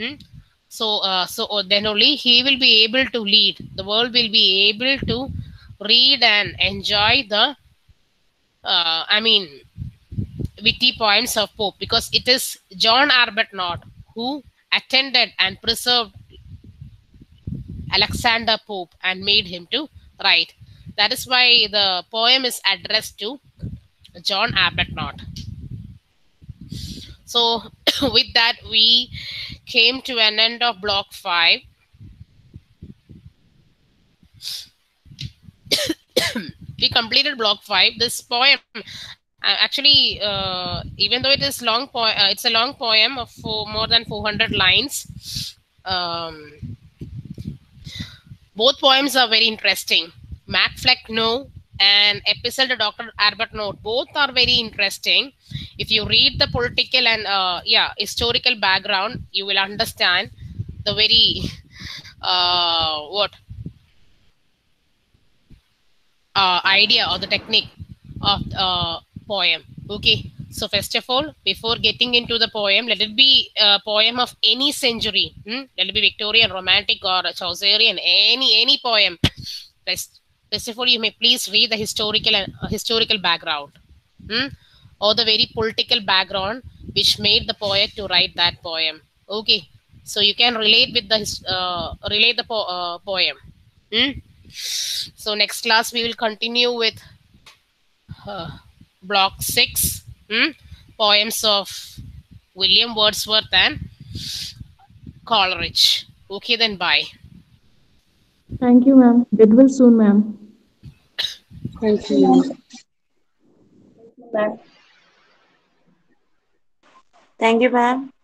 [SPEAKER 1] So then only he will be able to lead. The world will be able to read and enjoy the, I mean, witty poems of Pope, because it is John Arbuthnot who attended and preserved Alexander Pope and made him to write. That is why the poem is addressed to John Arbuthnot. So with that, we came to an end of block 5. We completed block 5. This poem, actually, even though it is long, it's a long poem of more than 400 lines. Both poems are very interesting. Mac Fleck No and Epistle to Dr. Arbuthnot, both are very interesting. If you read the political and historical background, you will understand the very idea or the technique of poem. Okay, so first of all, before getting into the poem, let it be a poem of any century. Let it be Victorian, Romantic, or Chaucerian, any poem. First of all, you may please read the historical background, or the very political background which made the poet to write that poem. Okay, so you can relate with the poem. So next class we will continue with block 6, poems of William Wordsworth and Coleridge. Okay, then bye.
[SPEAKER 3] Thank you, ma'am. Get well soon, ma'am.
[SPEAKER 4] Thank you.
[SPEAKER 2] Thank you, ma'am.